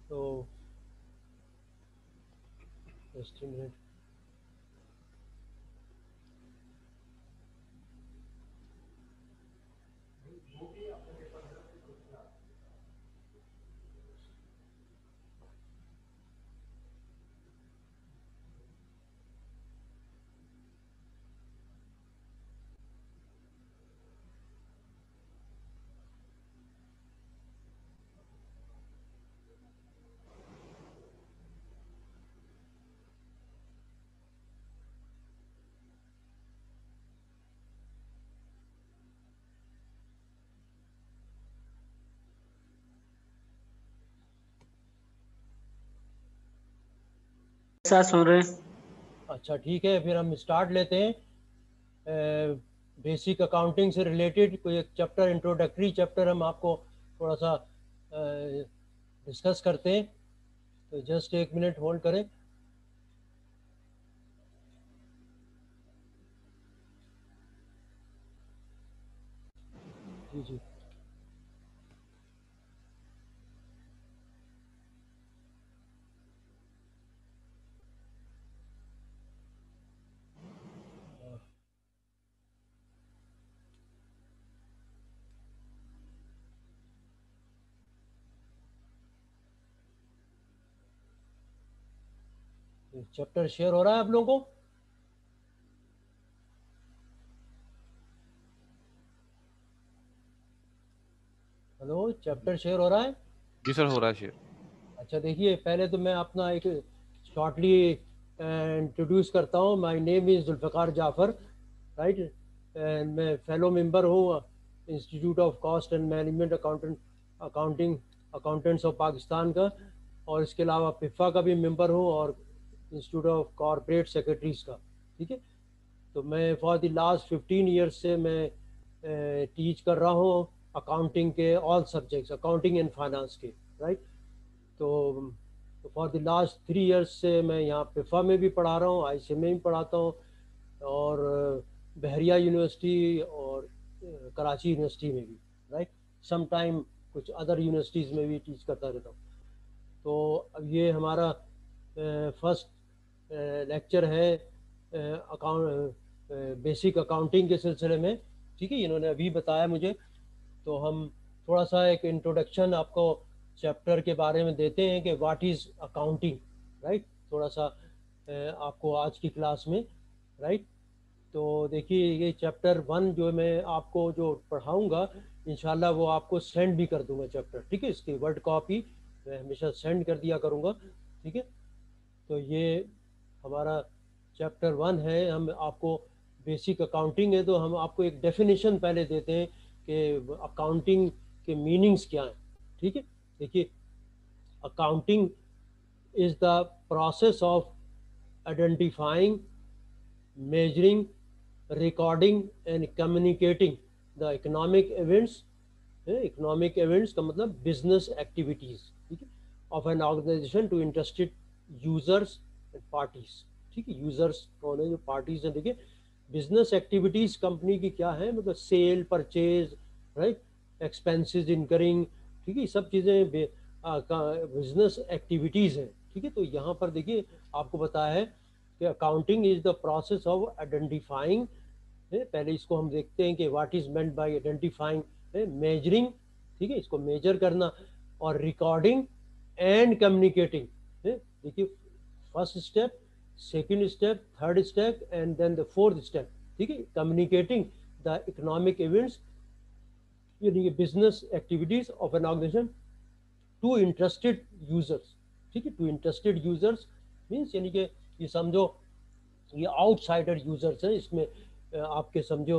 तो just minute. ऐसा सुन रहे हैं। अच्छा ठीक है, फिर हम स्टार्ट लेते हैं। बेसिक अकाउंटिंग से रिलेटेड कोई एक चैप्टर, इंट्रोडक्टरी चैप्टर हम आपको थोड़ा सा डिस्कस करते हैं। तो जस्ट एक मिनट होल्ड करें। जी जी। चैप्टर शेयर हो रहा है आप लोगों को? हेलो, चैप्टर शेयर हो रहा है? जी सर, हो रहा है शेयर। अच्छा देखिए, पहले तो मैं अपना एक शॉर्टली इंट्रोड्यूस करता हूँ। My name is Zulfiqar Jafar, right. And मैं फेलो मेंबर हूँ Institute of Cost and Management Accounting Accountants of Pakistan का। और इसके अलावा पिफा का भी मेंबर हूँ, और इंस्टीट्यूट ऑफ कॉरपोरेट सेक्रेटरीज का। ठीक है। तो मैं फॉर द लास्ट 15 ईयर्स से मैं टीच कर रहा हूँ अकाउंटिंग के all subjects, accounting and finance के, राइट। तो फॉर द लास्ट 3 ईयर्स से मैं यहाँ पिफा में भी पढ़ा रहा हूँ, आईसी में भी पढ़ाता हूँ, और बहरिया यूनिवर्सिटी और कराची यूनिवर्सिटी में भी, राइट। सम टाइम कुछ अदर यूनिवर्सिटीज़ में भी टीच करता रहता हूँ। तो अब ये हमारा फर्स्ट लेक्चर है अकाउंट बेसिक अकाउंटिंग के सिलसिले में। ठीक है, इन्होंने अभी बताया मुझे। तो हम थोड़ा सा एक इंट्रोडक्शन आपको चैप्टर के बारे में देते हैं कि व्हाट इज़ अकाउंटिंग, राइट। थोड़ा सा आपको आज की क्लास में, राइट। तो देखिए, ये चैप्टर 1 जो मैं आपको जो पढ़ाऊँगा, इंशाल्लाह वो आपको सेंड भी कर दूंगा चैप्टर। ठीक है, इसकी वर्ड कॉपी मैं हमेशा सेंड कर दिया करूँगा। ठीक है। तो ये हमारा चैप्टर 1 है। हम आपको बेसिक अकाउंटिंग है, तो हम आपको एक डेफिनेशन पहले देते हैं कि अकाउंटिंग के मीनिंग्स क्या हैं। ठीक है। देखिए, accounting is the process of identifying, measuring, recording and communicating the economic events। Economic events का मतलब बिजनेस एक्टिविटीज, ठीक है, of an organization to interested users and parties. ठीक है, यूजर्स कौन है? जो पार्टीज हैं। देखिए, बिजनेस एक्टिविटीज कंपनी की क्या है, मतलब sale, purchase, right, expenses incurring. ठीक है, सब चीज़ें बिजनेस एक्टिविटीज़ हैं। ठीक है। तो यहाँ पर देखिए, आपको बताया है कि accounting is the process of identifying. पहले इसको हम देखते हैं कि what is meant by identifying, measuring, ठीक है, इसको मेजर करना, और रिकॉर्डिंग एंड कम्युनिकेटिंग। देखिए, first step, second step, third step and then the fourth step. ठीक है, कम्युनिकेटिंग द इकोनॉमिक इवेंट्स, यानी कि business activities of an organization to interested users. ठीक है, टू इंटरेस्टेड यूजर्स मीन्स, यानी कि ये समझो ये आउटसाइडर यूजर्स हैं इसमें। आपके समझो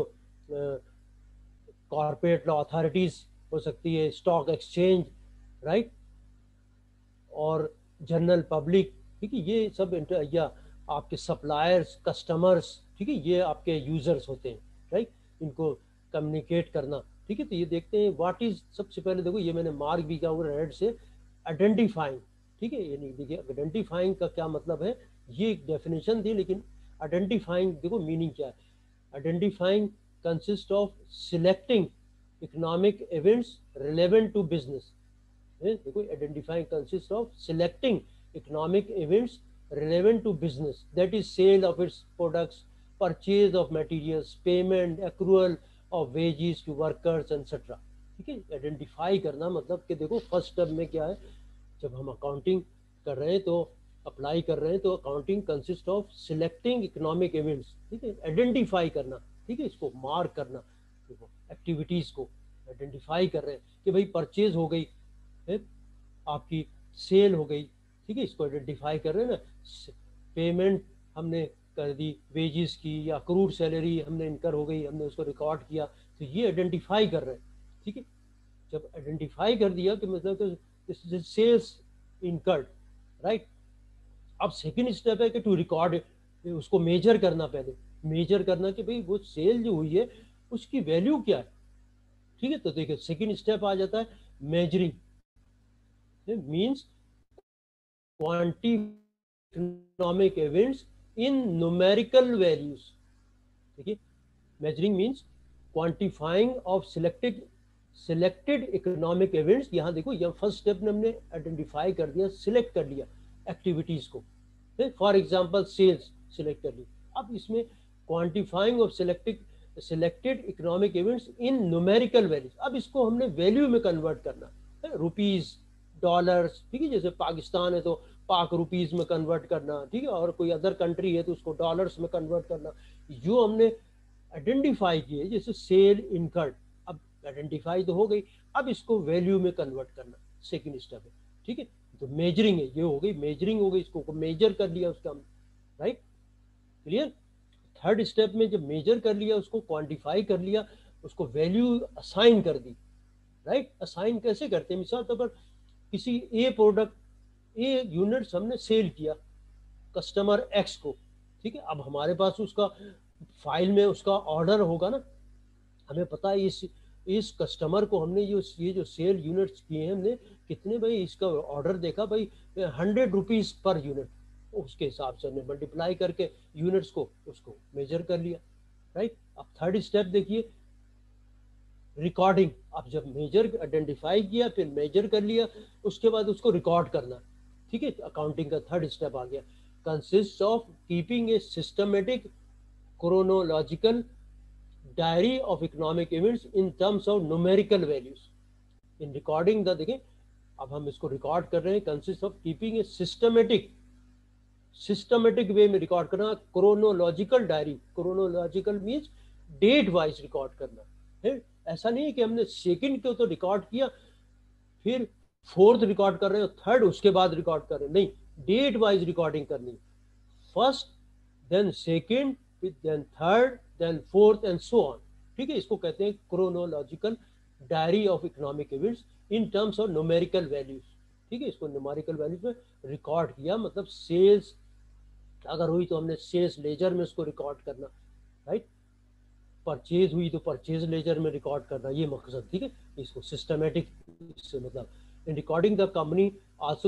कॉरपोरेट लॉ अथॉरिटीज़ हो सकती है, स्टॉक एक्सचेंज, राइट, और जनरल पब्लिक। ठीक है, ये सब या आपके सप्लायर्स, कस्टमर्स, ठीक है, ये आपके यूजर्स होते हैं, राइट। इनको कम्युनिकेट करना। ठीक है। तो ये देखते हैं व्हाट इज, सबसे पहले देखो, ये मैंने मार्क भी किया हुआ रेड से, आइडेंटिफाइंग। ठीक है, यानी देखिए, आइडेंटिफाइंग का क्या मतलब है, ये एक डेफिनेशन थी, लेकिन आइडेंटिफाइंग देखो मीनिंग क्या है। Identifying consist of selecting economic events relevant to business, देखो identifying consist of selecting economic events relevant to business, that is sale of its products, purchase of materials, payment, accrual of wages to workers, etc. ठीक है, identify करना मतलब कि देखो first step में क्या है, जब हम अकाउंटिंग कर रहे हैं तो अप्लाई कर रहे हैं तो accounting consist of selecting economic events, ठीक है, आइडेंटिफाई करना, ठीक है, इसको मार्क करना, देखो एक्टिविटीज को आइडेंटिफाई कर रहे हैं कि भाई परचेज हो गई है, आपकी सेल हो गई, ठीक है, इसको आइडेंटिफाई कर रहे हैं ना, पेमेंट हमने कर दी वेजेस की या क्रूड सैलरी हमने इनकर हो गई, हमने उसको रिकॉर्ड किया, तो ये आइडेंटिफाई कर रहे हैं, ठीक है, जब आइडेंटिफाई कर दिया कि मतलब तो सेल्स इनकर्ड, राइट। अब सेकंड स्टेप है कि टू रिकॉर्ड, उसको मेजर करना, पहले मेजर करना कि भाई वो सेल जो हुई है उसकी वैल्यू क्या है, ठीक है, तो देखिए सेकंड स्टेप आ जाता है measuring, means quantity economic events in numerical values, देखिए measuring means quantifying of selected economic events, यहाँ देखो यहाँ फर्स्ट स्टेप में हमने आइडेंटिफाई कर दिया, सिलेक्ट कर लिया एक्टिविटीज को, फॉर एग्जांपल सेल्स सिलेक्ट कर ली, अब इसमें quantifying of selected economic events in numerical values, अब इसको हमने वैल्यू में कन्वर्ट करना है, रुपीज, डॉलर्स, ठीक है, जैसे पाकिस्तान है तो पाक रुपीज में कन्वर्ट करना, ठीक है, और कोई अदर कंट्री है तो उसको डॉलर्स में कन्वर्ट करना, जो हमने आइडेंटिफाई किए जैसे सेल इनकर्ड, अब आइडेंटिफाई तो हो गई, अब इसको वैल्यू में कन्वर्ट करना सेकंड स्टेप है, ठीक है, तो मेजरिंग है, ये हो गई मेजरिंग हो गई, इसको मेजर कर लिया उसका, राइट, क्लियर। थर्ड स्टेप में जब मेजर कर लिया, उसको क्वांटिफाई कर लिया, उसको वैल्यू असाइन कर दी, राइट। असाइन कैसे करते हैं, मिसाल तौर पर किसी ए प्रोडक्ट ए यूनिट्स हमने सेल किया कस्टमर एक्स को, ठीक है, अब हमारे पास उसका फाइल में उसका ऑर्डर होगा ना, हमें पता है इस कस्टमर को हमने ये जो सेल यूनिट्स किए हैं हमने कितने, भाई इसका ऑर्डर देखा भाई 100 रुपीज पर यूनिट, उसके हिसाब से हमने मल्टीप्लाई करके यूनिट्स को उसको मेजर कर लिया, राइट। अब थर्ड स्टेप देखिए रिकॉर्डिंग, अब जब मेजर आइडेंटिफाई किया फिर मेजर कर लिया, उसके बाद उसको रिकॉर्ड करना, ठीक है, अकाउंटिंग का थर्ड स्टेप आ गया, consist of keeping a systematic chronological diary of economic events in terms of numerical values in recording the, देखिए अब हम इसको रिकॉर्ड कर रहे हैं, consist of keeping a systematic way में रिकॉर्ड करना, chronological diary, chronological means date wise record करना है, ऐसा नहीं है कि हमने सेकंड को तो रिकॉर्ड किया फिर फोर्थ रिकॉर्ड कर रहे हो, थर्ड उसके बाद रिकॉर्ड कर रहे हो, नहीं, डेट वाइज रिकॉर्डिंग करनी, first then second then third then fourth and so on, ठीक है, इसको कहते हैं chronological diary of economic events in terms of numerical values, ठीक है, इसको न्यूमेरिकल वैल्यूज में रिकॉर्ड किया, मतलब सेल्स अगर हुई तो हमने सेल्स लेजर में उसको रिकॉर्ड करना, राइट, परचेज हुई तो परचेज लेजर में रिकॉर्ड करना, ये मकसद, ठीक है, इसको सिस्टमेटिक से मतलब in recording the company also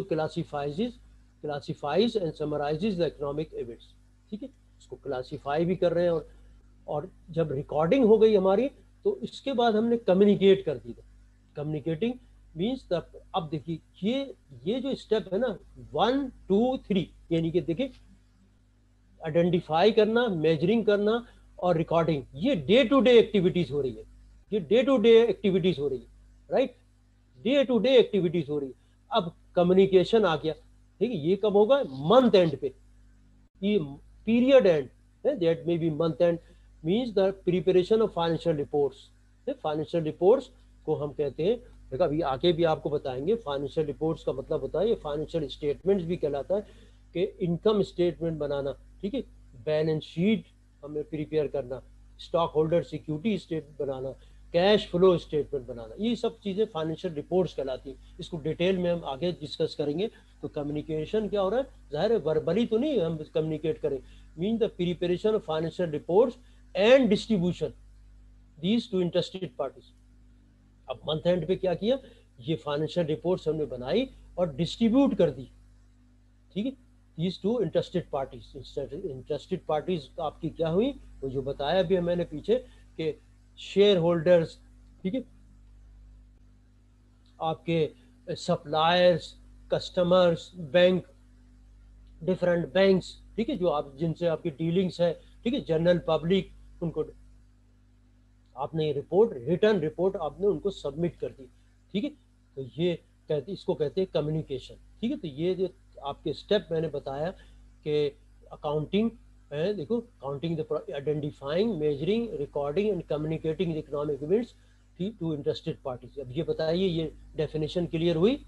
classifies and summarises the economic events, ठीक है, इसको क्लासिफाई भी कर रहे हैं, और जब रिकॉर्डिंग हो गई हमारी तो इसके बाद हमने कम्युनिकेट कर दी, कम्युनिकेटिंग मीन्स द, अब देखिए ये जो स्टेप है ना 1 2 3, यानी कि देखिए आइडेंटिफाई करना, मेजरिंग करना और रिकॉर्डिंग, ये डे टू डे एक्टिविटीज हो रही है, ये डे टू डे एक्टिविटीज हो रही है, right, day to day activities हो रही है। अब कम्युनिकेशन आ गया, ठीक है, ये कब होगा, मंथ एंड पे, ये period end, that may be month end means the preparation of financial reports, financial reports को हम कहते हैं, देखो अभी आगे भी आपको बताएंगे, फाइनेंशियल रिपोर्ट्स का मतलब होता है, ये फाइनेंशियल स्टेटमेंट्स भी कहलाता है कि इनकम स्टेटमेंट बनाना, ठीक है, बैलेंस शीट हमें प्रिपेयर करना, स्टॉक होल्डर सिक्योरिटी स्टेटमेंट बनाना, कैश फ्लो स्टेटमेंट बनाना, ये सब चीज़ें फाइनेंशियल रिपोर्ट्स कहलाती हैं, इसको डिटेल में हम आगे डिस्कस करेंगे। तो कम्युनिकेशन क्या हो रहा है, जाहिर है वर्बली तो नहीं हम कम्युनिकेट करें, mean the preparation of financial reports and distribution these to interested parties. अब मंथ एंड पे क्या किया, ये फाइनेंशियल रिपोर्ट्स हमने बनाई और डिस्ट्रीब्यूट कर दी, ठीक है, these two interested parties, interested parties आपकी क्या हुई, वो जो बताया भी मैंने पीछे कि शेयर होल्डर्स, ठीक है, आपके suppliers, customers, bank, different banks, ठीक है, जो आप जिनसे आपकी डीलिंग्स है, ठीक है, जनरल पब्लिक, उनको आपने रिपोर्ट, रिटर्न रिपोर्ट आपने उनको सबमिट कर दी, ठीक है। तो ये कहते, इसको कहते हैं कम्युनिकेशन, ठीक है। तो ये जो आपके स्टेप मैंने बताया कि अकाउंटिंग है, देखो, counting the identifying, measuring, recording and communicating the economic events to interested parties. अब ये बताइए, ये डेफिनेशन क्लियर हुई?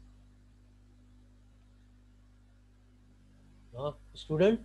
हाँ स्टूडेंट?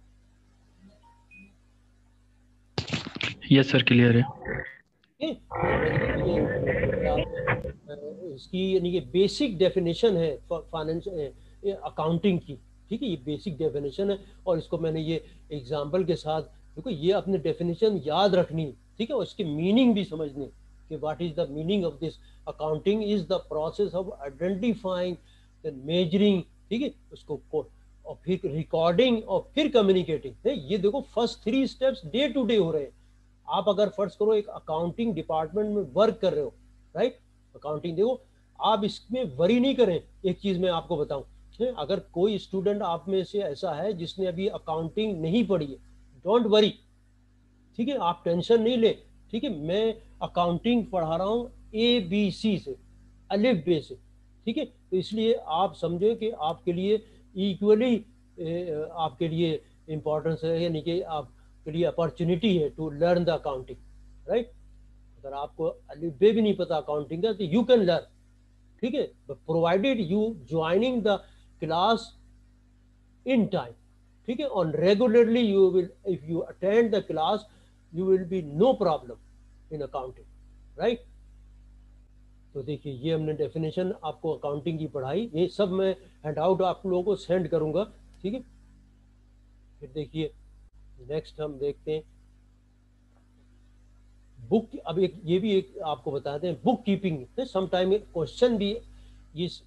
यस सर, क्लियर है। समझ गए ये आपने इसकी, यानी कि बेसिक डेफिनेशन है फाइनेंस अकाउंटिंग की, ठीक है, ये बेसिक डेफिनेशन है। और इसको मैंने ये एग्जांपल के साथ, देखो ये अपने डेफिनेशन याद रखनी, ठीक है, और इसकी मीनिंग भी समझनी कि what is the meaning of this. Accounting is the process of identifying, measuring, ठीक है, उसको और फिर रिकॉर्डिंग और फिर कम्युनिकेटिंग है। ये देखो first 3 steps day to day हो रहे हैं। आप अगर फर्ज करो एक अकाउंटिंग डिपार्टमेंट में वर्क कर रहे हो, राइट, अकाउंटिंग, देखो आप इसमें वरी नहीं करें। एक चीज मैं आपको बताऊं, अगर कोई स्टूडेंट आप में से ऐसा है जिसने अभी अकाउंटिंग नहीं पढ़ी है, डोंट वरी, ठीक है, आप टेंशन नहीं ले, ठीक है। मैं अकाउंटिंग पढ़ा रहा हूँ ABC से, अलिफ बे से, ठीक है। तो इसलिए आप समझो कि आपके लिए इक्वली आपके लिए इम्पोर्टेंस है, यानी कि आपके लिए अपॉर्चुनिटी है to learn the accounting, right. अगर आपको अलिफ बे भी नहीं पता अकाउंटिंग का, तो यू कैन लर्न, ठीक है, provided you joining the class in time, ठीक है, on regularly you will, if you attend the class, you will be no problem in accounting, right। तो देखिए ये हमने डेफिनेशन आपको अकाउंटिंग की पढ़ाई, ये सब मैं हैंड आउट आप लोगों को सेंड करूंगा, ठीक है। फिर देखिए नेक्स्ट हम देखते हैं बुक। अब एक ये भी एक आपको बताते हैं बुक कीपिंग, समटाइम क्वेश्चन भी इस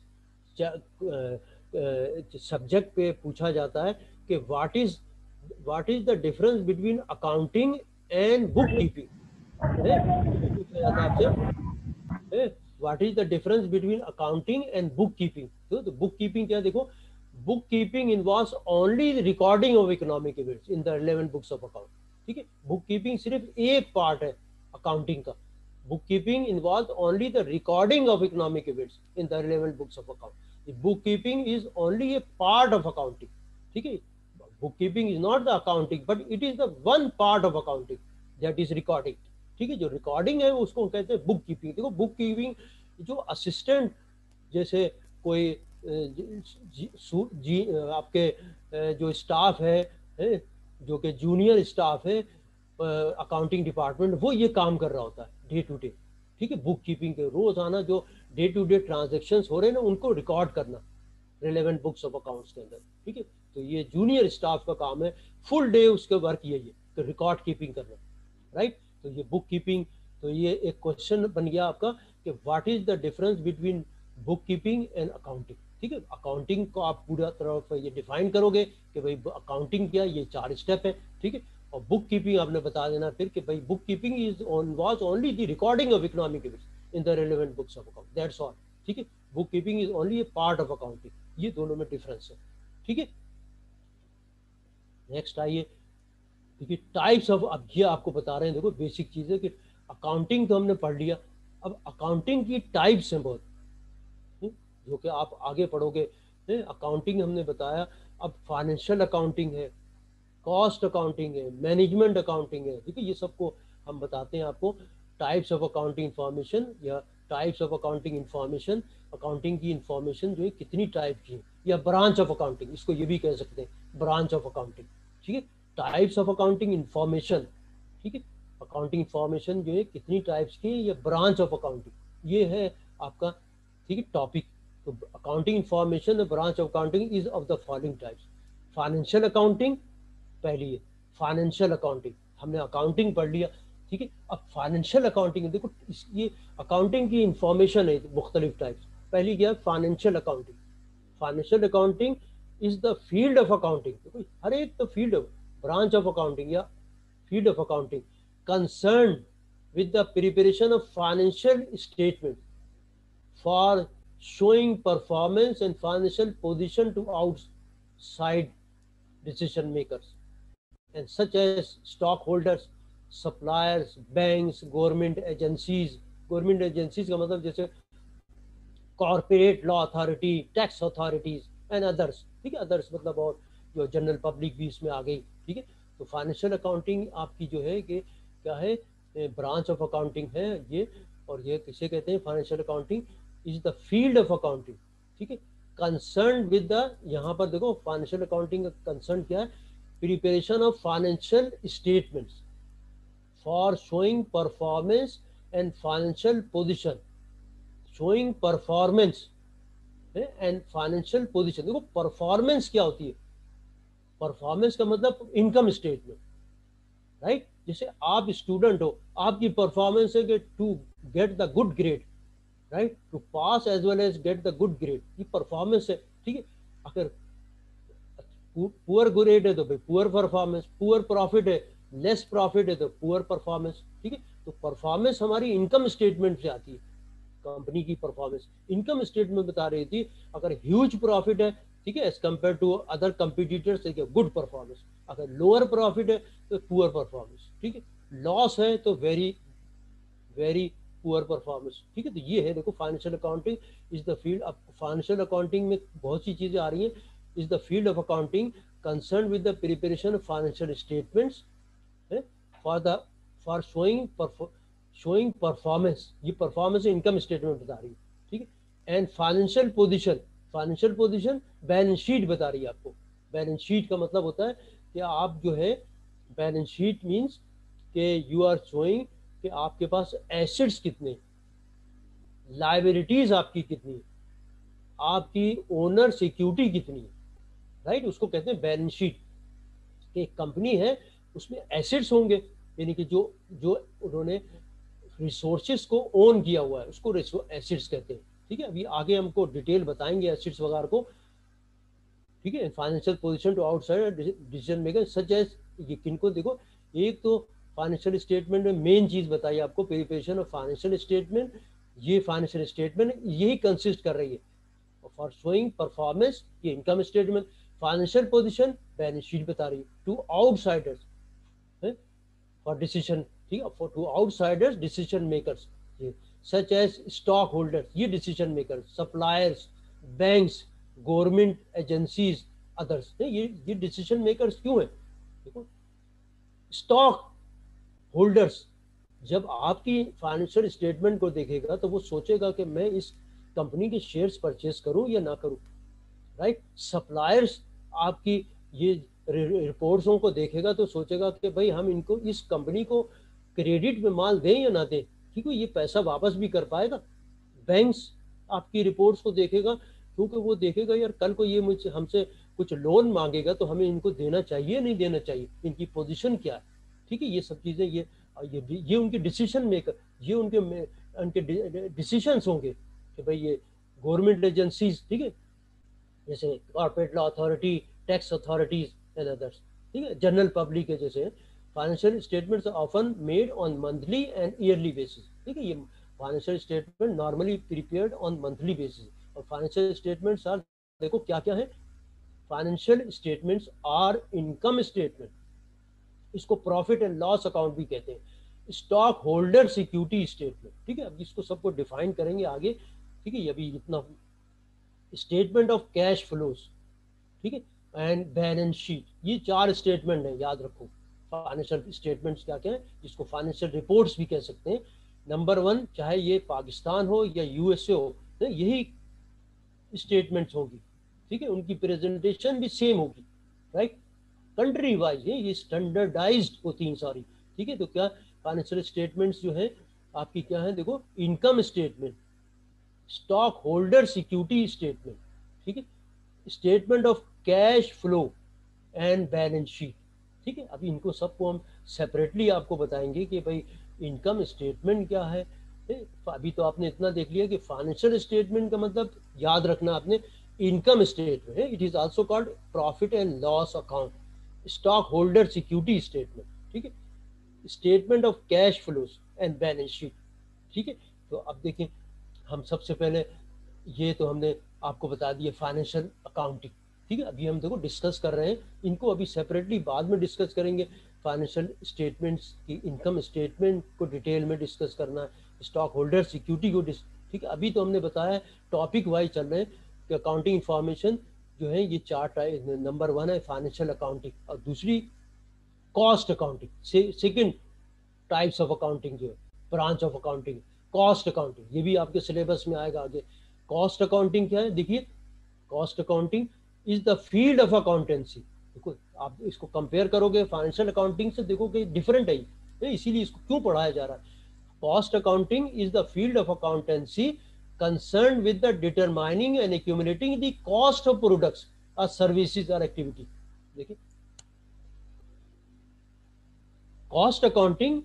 सब्जेक्ट पे पूछा जाता है कि what is the difference between accounting and book keeping, है, ये पूछा जाता है आपसे, what is the difference between accounting and book keeping. तो बुक कीपिंग क्या, देखो, book keeping involves only recording of economic events in the relevant books of account, ठीक है। बुक कीपिंग सिर्फ एक पार्ट है अकाउंटिंग का। Book keeping involve only the recording of economic events in the relevant books of account. Book keeping is only a part of accounting, ठीक है। Book keeping is not the accounting, but it is the one part of accounting, that is recording, ठीक है। जो recording है उसको कहते हैं book keeping. देखो बुक कीपिंग जो असिस्टेंट, जैसे कोई आपके जो स्टाफ है, जो कि जूनियर स्टाफ है अकाउंटिंग डिपार्टमेंट, वो ये काम कर रहा होता है डे टू डे, ठीक है। बुक कीपिंग के रोजाना जो डे टू डे ट्रांजेक्शन्स हो रहे हैं ना, उनको रिकॉर्ड करना रिलेवेंट बुक्स ऑफ अकाउंट्स के अंदर, ठीक है। तो ये जूनियर स्टाफ का काम है, फुल डे उसके वर्क यही है कि रिकॉर्ड कीपिंग करना, राइट। तो ये बुक कीपिंग, तो ये एक क्वेश्चन बन गया आपका कि what is the difference between book keeping and accounting, ठीक है। अकाउंटिंग को आप पूरा तरफ ये डिफाइन करोगे कि भाई अकाउंटिंग क्या, ये 4 स्टेप है, ठीक है। और बुक कीपिंग आपने बता देना फिर कि भाई book keeping is was only the recording of economic events in the relevant books of account, that's all, ठीक है। Book keeping is only a part of accounting, ये दोनों में डिफरेंस है, ठीक है। नेक्स्ट आइए, देखिए टाइप्स ऑफ, अब ये आपको बता रहे हैं, देखो बेसिक चीज़ है कि अकाउंटिंग तो हमने पढ़ लिया, अब अकाउंटिंग की टाइप्स हैं बहुत, जो कि आप आगे पढ़ोगे। अकाउंटिंग हमने बताया, अब फाइनेंशियल अकाउंटिंग है, कॉस्ट अकाउंटिंग है, मैनेजमेंट अकाउंटिंग है, ठीक है। ये सबको हम बताते हैं आपको टाइप्स ऑफ अकाउंटिंग इंफॉर्मेशन या types of accounting information. Accounting की इंफॉर्मेशन जो है कितनी टाइप की है, या ब्रांच ऑफ अकाउंटिंग, इसको ये भी कह सकते हैं ब्रांच ऑफ अकाउंटिंग, ठीक है। टाइप्स ऑफ अकाउंटिंग इंफॉर्मेशन, ठीक है। अकाउंटिंग इंफॉर्मेशन जो है कितनी टाइप्स की, या ब्रांच ऑफ अकाउंटिंग, ये है आपका, ठीक है, टॉपिक। तो accounting information branch of accounting is of the following types. Financial accounting पहली है, फाइनेंशियल अकाउंटिंग, हमने अकाउंटिंग पढ़ लिया, ठीक है। अब फाइनेंशियल अकाउंटिंग, देखो ये अकाउंटिंग की इंफॉर्मेशन है मुख्तलिफ टाइप्स। पहली क्या है, financial accounting. Financial accounting is the field of accounting, देखो हर एक तो field of, branch of accounting या field of accounting concern with the preparation of financial statement for showing performance and financial position to outside decision makers, and such as stockholders, suppliers, banks, government agencies. Government agencies का मतलब जैसे corporate law authority, tax authorities and others, ठीक है, others मतलब और जो general public भी इसमें आ गई, ठीक है। तो फाइनेंशियल अकाउंटिंग आपकी जो है कि क्या है, ब्रांच ऑफ अकाउंटिंग है ये, और ये किसे कहते हैं, financial accounting is the field of accounting, ठीक है, कंसर्न विद द, यहाँ पर देखो फाइनेंशियल अकाउंटिंग का कंसर्न क्या है, preparation of financial statements for showing performance and financial position, showing performance and financial position. देखो परफॉर्मेंस क्या होती है, परफॉर्मेंस का मतलब इनकम स्टेटमेंट, राइट। जैसे आप स्टूडेंट हो, आपकी परफॉर्मेंस है कि to get the good grade, right, to pass as well as get the good grade, ये परफॉर्मेंस है, ठीक है। अगर पुअर ग्रेड है तो भाई पुअर परफॉर्मेंस, पुअर प्रॉफिट है, लेस प्रॉफिट है तो पुअर परफॉर्मेंस, ठीक है। तो परफॉर्मेंस हमारी इनकम स्टेटमेंट से आती है, कंपनी की परफॉर्मेंस इनकम स्टेटमेंट बता रही थी। अगर ह्यूज प्रॉफिट है, ठीक है, as compare to other competitors, good performance. अगर लोअर प्रॉफिट है तो पुअर परफॉर्मेंस, ठीक है। लॉस है तो वेरी वेरी पुअर परफॉर्मेंस, ठीक है। तो ये है, देखो financial accounting is the field. अब फाइनेंशियल अकाउंटिंग में बहुत सी चीजें आ रही हैं। Is the field of accounting concern with the preparation of financial statements for showing performance, ये परफॉर्मेंस इनकम स्टेटमेंट बता रही है, ठीक है। And financial position, financial position balance sheet बता रही है आपको। बैलेंस शीट का मतलब होता है कि आप जो है, बैलेंस शीट मीन्स कि यू आर शोइंग कि आपके पास एसेट्स कितने, लायबिलिटीज आपकी कितनी, आपकी ओनर सिक्योरिटी कितनी, राइट, उसको कहते हैं बैलेंस शीट। कि एक कंपनी है उसमें एसेट्स होंगे, यानी कि जो जो उन्होंने रिसोर्सेज को ओन किया हुआ है उसको एसेट्स कहते हैं, ठीक है। अभी आगे हमको डिटेल बताएंगे एसेट्स वगैरह को, ठीक है। Financial position to outside decision maker such as, ये किनको, देखो एक तो फाइनेंशियल स्टेटमेंट में मेन चीज बताई आपको, प्रिपरेशन ऑफ फाइनेंशियल स्टेटमेंट। ये फाइनेंशियल स्टेटमेंट यही कंसिस्ट कर रही है, फॉर शोइंग परफॉर्मेंस ये income statement, financial position balance sheet बता रही है, टू आउटसाइडर्स फॉर डिसीजन, ठीक है, for to outsiders decision makers such as stock holders, ये decision makers, suppliers, banks, government agencies, others, ये डिसीजन मेकर्स क्यों है, देखो स्टॉक होल्डर्स जब आपकी फाइनेंशियल स्टेटमेंट को देखेगा तो वो सोचेगा कि मैं इस कंपनी के शेयर्स परचेस करूं या ना करूं, राइट। सप्लायर्स आपकी ये रिपोर्ट्सों को देखेगा तो सोचेगा कि भाई हम इनको, इस कंपनी को क्रेडिट में माल दें या ना दें, ठीक है, ये पैसा वापस भी कर पाएगा। बैंक्स आपकी रिपोर्ट्स को देखेगा क्योंकि वो देखेगा यार कल को ये मुझसे हमसे कुछ लोन मांगेगा तो हमें इनको देना चाहिए नहीं देना चाहिए, इनकी पोजीशन क्या है, ठीक है। ये सब चीजें ये उनके डिसीजन मेकर, ये उनके डिसीजंस होंगे कि भाई ये गवर्नमेंट एजेंसीज, ठीक है, जैसे corporate law authority, tax authorities and others, ठीक है, जनरल पब्लिक है। जैसे financial statements often made on monthly and yearly basis, ठीक है। ये financial statement normally prepared on monthly basis. और फाइनेंशियल स्टेटमेंट्स आर, देखो क्या क्या है, financial statements are income statement, इसको प्रॉफिट एंड लॉस अकाउंट भी कहते हैं, स्टॉक होल्डर सिक्योरिटी स्टेटमेंट, ठीक है। अब इसको सबको डिफाइन करेंगे आगे, ठीक है। अभी इतना स्टेटमेंट ऑफ कैश फ्लोज, ठीक है, एंड बैलेंस शीट, ये 4 स्टेटमेंट है, याद रखो। फाइनेंशियल स्टेटमेंट्स क्या क्या है, जिसको फाइनेंशियल रिपोर्ट्स भी कह सकते हैं। नंबर 1 चाहे ये पाकिस्तान हो या यूएसए हो, यही स्टेटमेंट्स होगी, ठीक है, उनकी प्रेजेंटेशन भी सेम होगी, राइट। कंट्री वाइज है ये, स्टैंडर्डाइज्ड होती हैं सारी, ठीक है। तो क्या फाइनेंशियल स्टेटमेंट्स जो है आपकी क्या है, देखो income statement, stock holder security statement, ठीक है, statement of cash flow and balance sheet, ठीक है। अभी इनको सबको हम सेपरेटली आपको बताएंगे कि भाई इनकम स्टेटमेंट क्या है। अभी तो आपने इतना देख लिया कि फाइनेंशियल स्टेटमेंट का मतलब याद रखना आपने, इनकम स्टेटमेंट है, it is also called profit and loss account, stock holder security statement, ठीक है, statement of cash flows and balance sheet, ठीक है। तो अब देखिए हम सबसे पहले ये तो हमने आपको बता दिया फाइनेंशियल अकाउंटिंग, ठीक है। अभी हम देखो डिस्कस कर रहे हैं, इनको अभी सेपरेटली बाद में डिस्कस करेंगे। फाइनेंशियल स्टेटमेंट्स की, इनकम स्टेटमेंट को डिटेल में डिस्कस करना है, स्टॉक होल्डर सिक्योरिटी को ठीक है। अभी तो हमने बताया टॉपिक वाइज चल रहे हैं कि अकाउंटिंग इंफॉर्मेशन जो है ये चार टाइप, नंबर 1 है फाइनेंशियल अकाउंटिंग, और दूसरी cost accounting, second types of accounting जो है branch of accounting cost accounting, ये भी आपके सिलेबस में आएगा आगे। कॉस्ट अकाउंटिंग क्या है, देखिए cost accounting is the field of accountancy. देखो आप इसको कंपेयर करोगे फाइनेंशियल अकाउंटिंग से, देखो कि डिफरेंट है, इसीलिए इसको क्यों पढ़ाया जा रहा है। Cost accounting is the field of accountancy concerned with the determining and accumulating the cost of products or services or activity। देखिए cost accounting,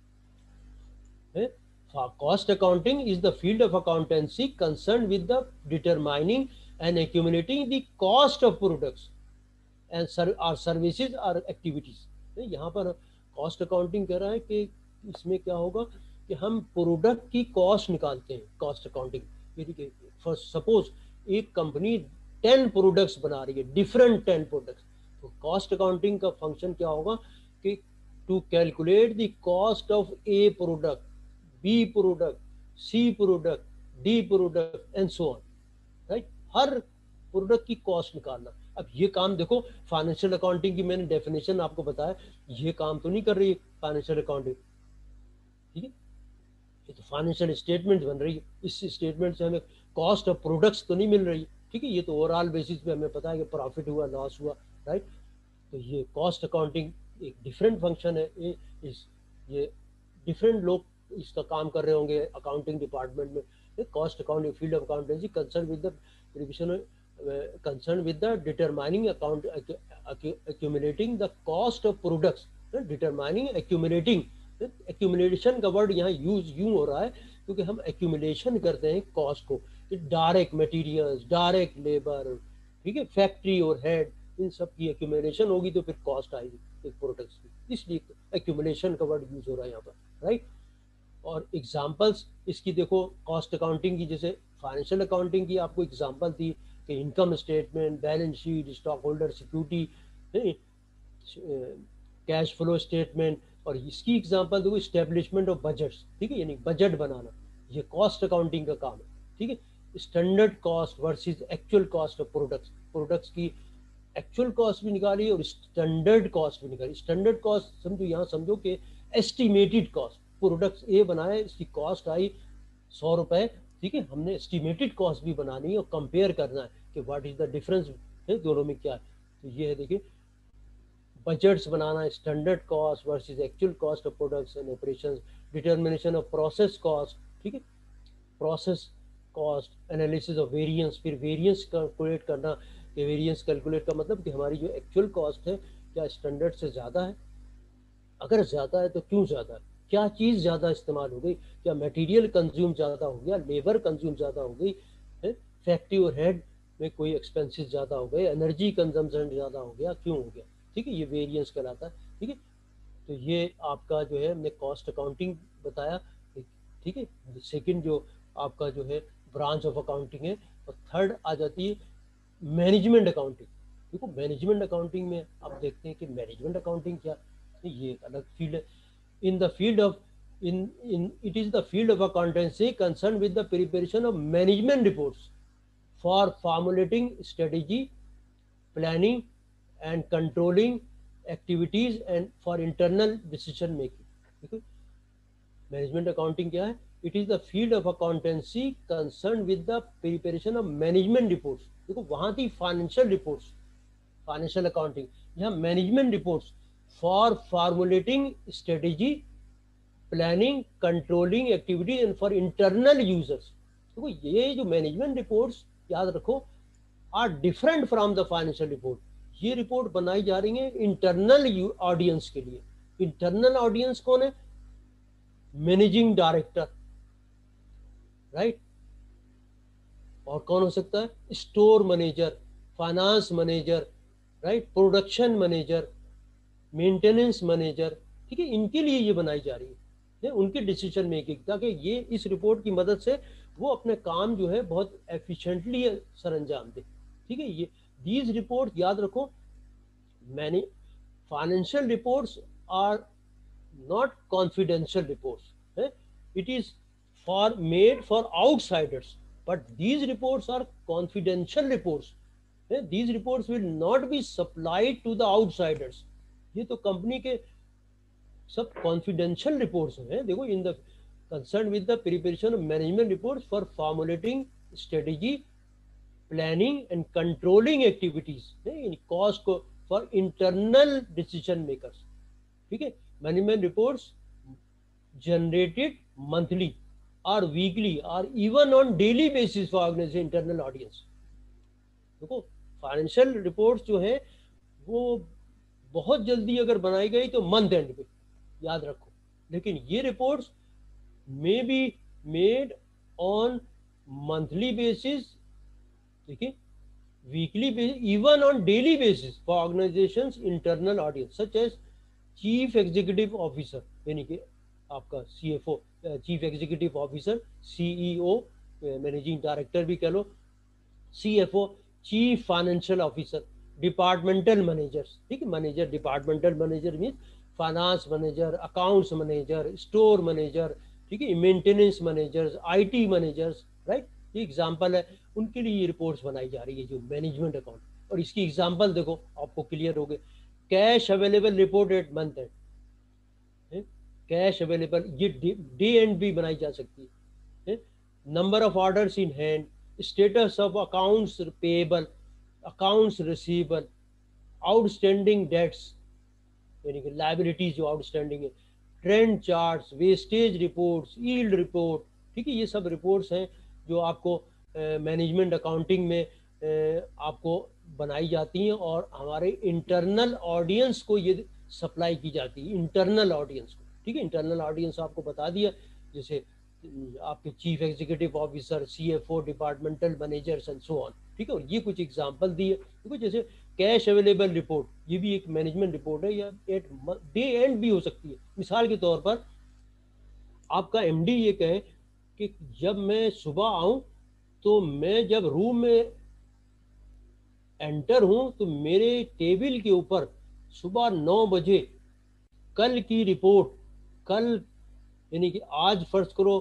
cost accounting is the field of accountancy concerned with the determining and accumulating the cost of products and or services or activities। यहाँ पर cost accounting कह रहा है कि इसमें क्या होगा कि हम प्रोडक्ट की कॉस्ट निकालते हैं। कॉस्ट अकाउंटिंग फर्स्ट सपोज एक कंपनी 10 प्रोडक्ट्स बना रही है, डिफरेंट 10 प्रोडक्ट्स, तो कॉस्ट अकाउंटिंग का फंक्शन क्या होगा कि to calculate the cost of A product, B product, C product, D product and so on, right. हर प्रोडक्ट की कॉस्ट निकालना। अब ये काम देखो फाइनेंशियल अकाउंटिंग की मैंने डेफिनेशन आपको बताया, ये काम तो नहीं कर रही है फाइनेंशियल अकाउंटिंग, ठीक है। ये तो फाइनेंशियल स्टेटमेंट बन रही है, इस स्टेटमेंट से हमें कॉस्ट ऑफ प्रोडक्ट्स तो नहीं मिल रही, ठीक है। ये तो ओवरऑल बेसिस पे हमें पता है कि प्रॉफिट हुआ, लॉस हुआ, राइट। तो ये कॉस्ट अकाउंटिंग एक डिफरेंट फंक्शन है, ये डिफरेंट लोग इसका काम कर रहे होंगे अकाउंटिंग डिपार्टमेंट में। Cost accounting field of accountancy concern with the provision, concerned with the determining account accumulating the cost of products, determining accumulating, accumulation का वर्ड यहाँ यूज यूं हो रहा है क्योंकि हम accumulation करते हैं कॉस्ट को, डायरेक्ट मटेरियल्स, डायरेक्ट लेबर, ठीक है, फैक्ट्री और हेड, इन सब की accumulation होगी तो फिर कॉस्ट आएगी एक प्रोडक्ट्स की, इसलिए accumulation का वर्ड यूज हो रहा है यहाँ पर, राइट। और एग्जांपल्स इसकी देखो कॉस्ट अकाउंटिंग की, जैसे फाइनेंशियल अकाउंटिंग की आपको एग्जांपल दी कि income statement, balance sheet, stock holder security, cash flow statement, और इसकी एग्जांपल देखो स्टेब्लिशमेंट ऑफ बजट्स, ठीक है, यानी बजट बनाना, ये कॉस्ट अकाउंटिंग का काम है, ठीक है। Standard cost versus actual cost of products, products की एक्चुअल कॉस्ट भी निकाली और स्टैंडर्ड कॉस्ट भी निकाली। स्टैंडर्ड कॉस्ट समझो, यहाँ समझो कि एस्टिमेटेड कॉस्ट, प्रोडक्ट्स ए बनाए, इसकी कॉस्ट आई 100 रुपए, ठीक है, हमने एस्टिमेटेड कॉस्ट भी बनानी है और कंपेयर करना है कि व्हाट इज द डिफरेंस है दोनों में क्या है। तो ये है देखिए बजट्स बनाना, standard cost versus actual cost of products and operations, determination of process cost, ठीक है, process cost, analysis of variance, फिर वेरिएंस कैलकुलेट करना, कि वेरिएंस कैलकुलेट का मतलब कि हमारी जो एक्चुअल कॉस्ट है क्या स्टैंडर्ड से ज़्यादा है, अगर ज़्यादा है तो क्यों ज़्यादा है, क्या चीज़ ज़्यादा इस्तेमाल हो गई, क्या मटेरियल कंज्यूम ज़्यादा हो गया, लेबर कंज्यूम ज़्यादा हो गई है, फैक्ट्री और हेड में कोई एक्सपेंसेस ज़्यादा हो गए, एनर्जी कंजम्पशन ज़्यादा हो गया, क्यों हो गया, ठीक है, ये वेरिएंस कहलाता है, ठीक है। तो ये आपका जो है हमने कॉस्ट अकाउंटिंग बताया, ठीक है। सेकंड जो आपका जो है ब्रांच ऑफ अकाउंटिंग है, और थर्ड आ जाती है मैनेजमेंट अकाउंटिंग। देखो मैनेजमेंट अकाउंटिंग में आप देखते हैं कि मैनेजमेंट अकाउंटिंग क्या, ये एक अलग फील्ड है। in the field of it is the field of accountancy concerned with the preparation of management reports for formulating strategy, planning and controlling activities and for internal decision making। देखो management accounting क्या है, it is the field of accountancy concern with the preparation of management reports. देखो वहां थी financial reports, financial accounting, यहाँ management reports for formulating strategy, planning, controlling activity and for internal users. देखो ये जो management reports याद रखो are different from the financial report. ये रिपोर्ट बनाई जा रही है इंटरनल ऑडियंस के लिए। इंटरनल ऑडियंस कौन है, मैनेजिंग डायरेक्टर, राइट, और कौन हो सकता है, store manager, finance manager, right, production manager, maintenance manager, ठीक है, इनके लिए ये बनाई जा रही है, उनके डिसीजन मेकिंग, ताकि ये इस रिपोर्ट की मदद से वो अपने काम जो है बहुत एफिशिएंटली सर अंजाम दे। ठीक है, ये दीज रिपोर्ट याद रखो, मैंने financial reports are not confidential reports. It is made for outsiders, but these reports are confidential reports. These reports will not be supplied to the outsiders. ये तो कंपनी के सब कॉन्फिडेंशियल रिपोर्ट्स हैं। देखो, in the concern with the preparation of management reports for formulating strategy, planning and controlling activities in cost को for internal decision makers. ठीक है, management reports generated monthly or weekly or even on daily basis for organization internal audience। देखो, financial reports जो है वो बहुत जल्दी अगर बनाई गई तो मंथ एंड पे, याद रखो। लेकिन ये reports may be made on monthly basis, देखिए, weekly basis, even on daily basis for organizations internal audience such as chief executive officer, यानी कि आपका CFO, chief executive officer, CEO, managing director भी कह लो, CFO, chief financial officer, departmental managers. ठीक है, manager, departmental manager means finance manager, accounts manager, store manager, ठीक है, maintenance managers, IT managers, right. ये एग्जांपल है, उनके लिए ये रिपोर्ट्स बनाई जा रही है जो मैनेजमेंट अकाउंट। और इसकी एग्जांपल देखो, आपको क्लियर हो गए। Cash available report at month end, cash available, ये डे एंड भी बनाई जा सकती है। Number of orders in hand, status of accounts payable, accounts receivable, outstanding debts यानी कि लायबिलिटीज जो आउटस्टैंडिंग है, trend charts, wastage reports, yield report. ठीक है, ये सब रिपोर्ट्स हैं जो आपको मैनेजमेंट अकाउंटिंग में आपको बनाई जाती हैं और हमारे इंटरनल ऑडियंस को ये सप्लाई की जाती है, इंटरनल ऑडियंस को। ठीक है, इंटरनल ऑडियंस आपको बता दिया, जैसे आपके chief executive officer, CFO, departmental managers and so on. ठीक है, और ये कुछ एग्जांपल दिए। देखो, जैसे कैश अवेलेबल रिपोर्ट, ये भी एक मैनेजमेंट रिपोर्ट है, या एट डे एंड भी हो सकती है। मिसाल के तौर पर आपका MD ये कहे कि जब मैं सुबह आऊं तो मैं जब रूम में एंटर हूं तो मेरे टेबल के ऊपर सुबह 9 बजे कल की रिपोर्ट, कल यानी कि आज फर्ज करो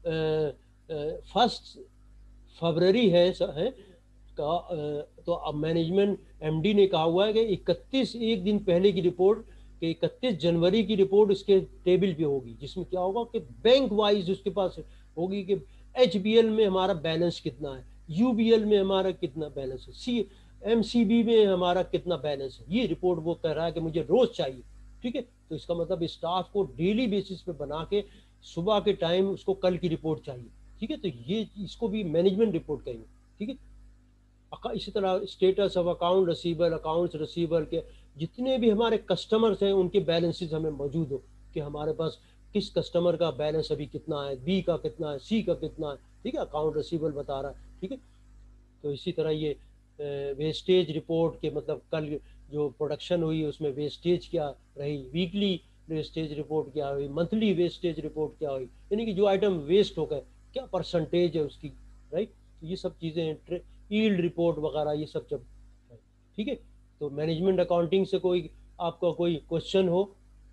1 फरवरी है का, तो अब मैनेजमेंट MD ने कहा हुआ है कि 31, एक दिन पहले की रिपोर्ट, कि 31 जनवरी की रिपोर्ट उसके टेबल पे होगी, जिसमें क्या होगा कि बैंक वाइज उसके पास होगी कि HBL में हमारा बैलेंस कितना है, UBL में हमारा कितना बैलेंस है, MCB में हमारा कितना बैलेंस है। ये रिपोर्ट वो कह रहा है कि मुझे रोज चाहिए। ठीक है, तो इसका मतलब स्टाफ को डेली बेसिस पे बना के सुबह के टाइम उसको कल की रिपोर्ट चाहिए। ठीक है, तो ये इसको भी मैनेजमेंट रिपोर्ट कहेंगे। ठीक है, इसी तरह status of account receivable, accounts receivable के जितने भी हमारे कस्टमर्स हैं उनके बैलेंसेस हमें मौजूद हो कि हमारे पास किस कस्टमर का बैलेंस अभी कितना है, B का कितना है, C का कितना है। ठीक है, अकाउंट रिसीवेबल बता रहा है। ठीक है, तो इसी तरह ये वेस्टेज रिपोर्ट के मतलब कल जो प्रोडक्शन हुई उसमें वेस्टेज क्या रही, वीकली वेस्टेज रिपोर्ट क्या हुई, मंथली वेस्टेज रिपोर्ट क्या हुई, यानी कि जो आइटम वेस्ट हो गए क्या परसेंटेज है उसकी, राइट। ये सब चीज़ें, यील्ड रिपोर्ट वगैरह, ये सब जब, ठीक है। तो मैनेजमेंट अकाउंटिंग से कोई आपका कोई क्वेश्चन हो?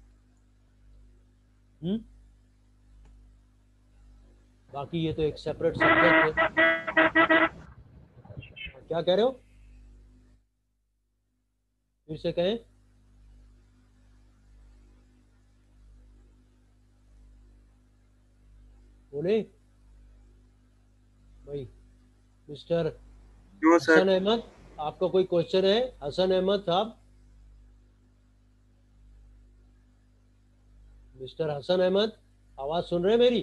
बाकी ये तो एक सेपरेट सब्जेक्ट है। क्या कह रहे हो, फिर से कहें? बोले भाई, मिस्टर हसन अहमद, आपका कोई क्वेश्चन है? हसन अहमद साहब, मिस्टर हसन अहमद, आवाज सुन रहे हैं मेरी?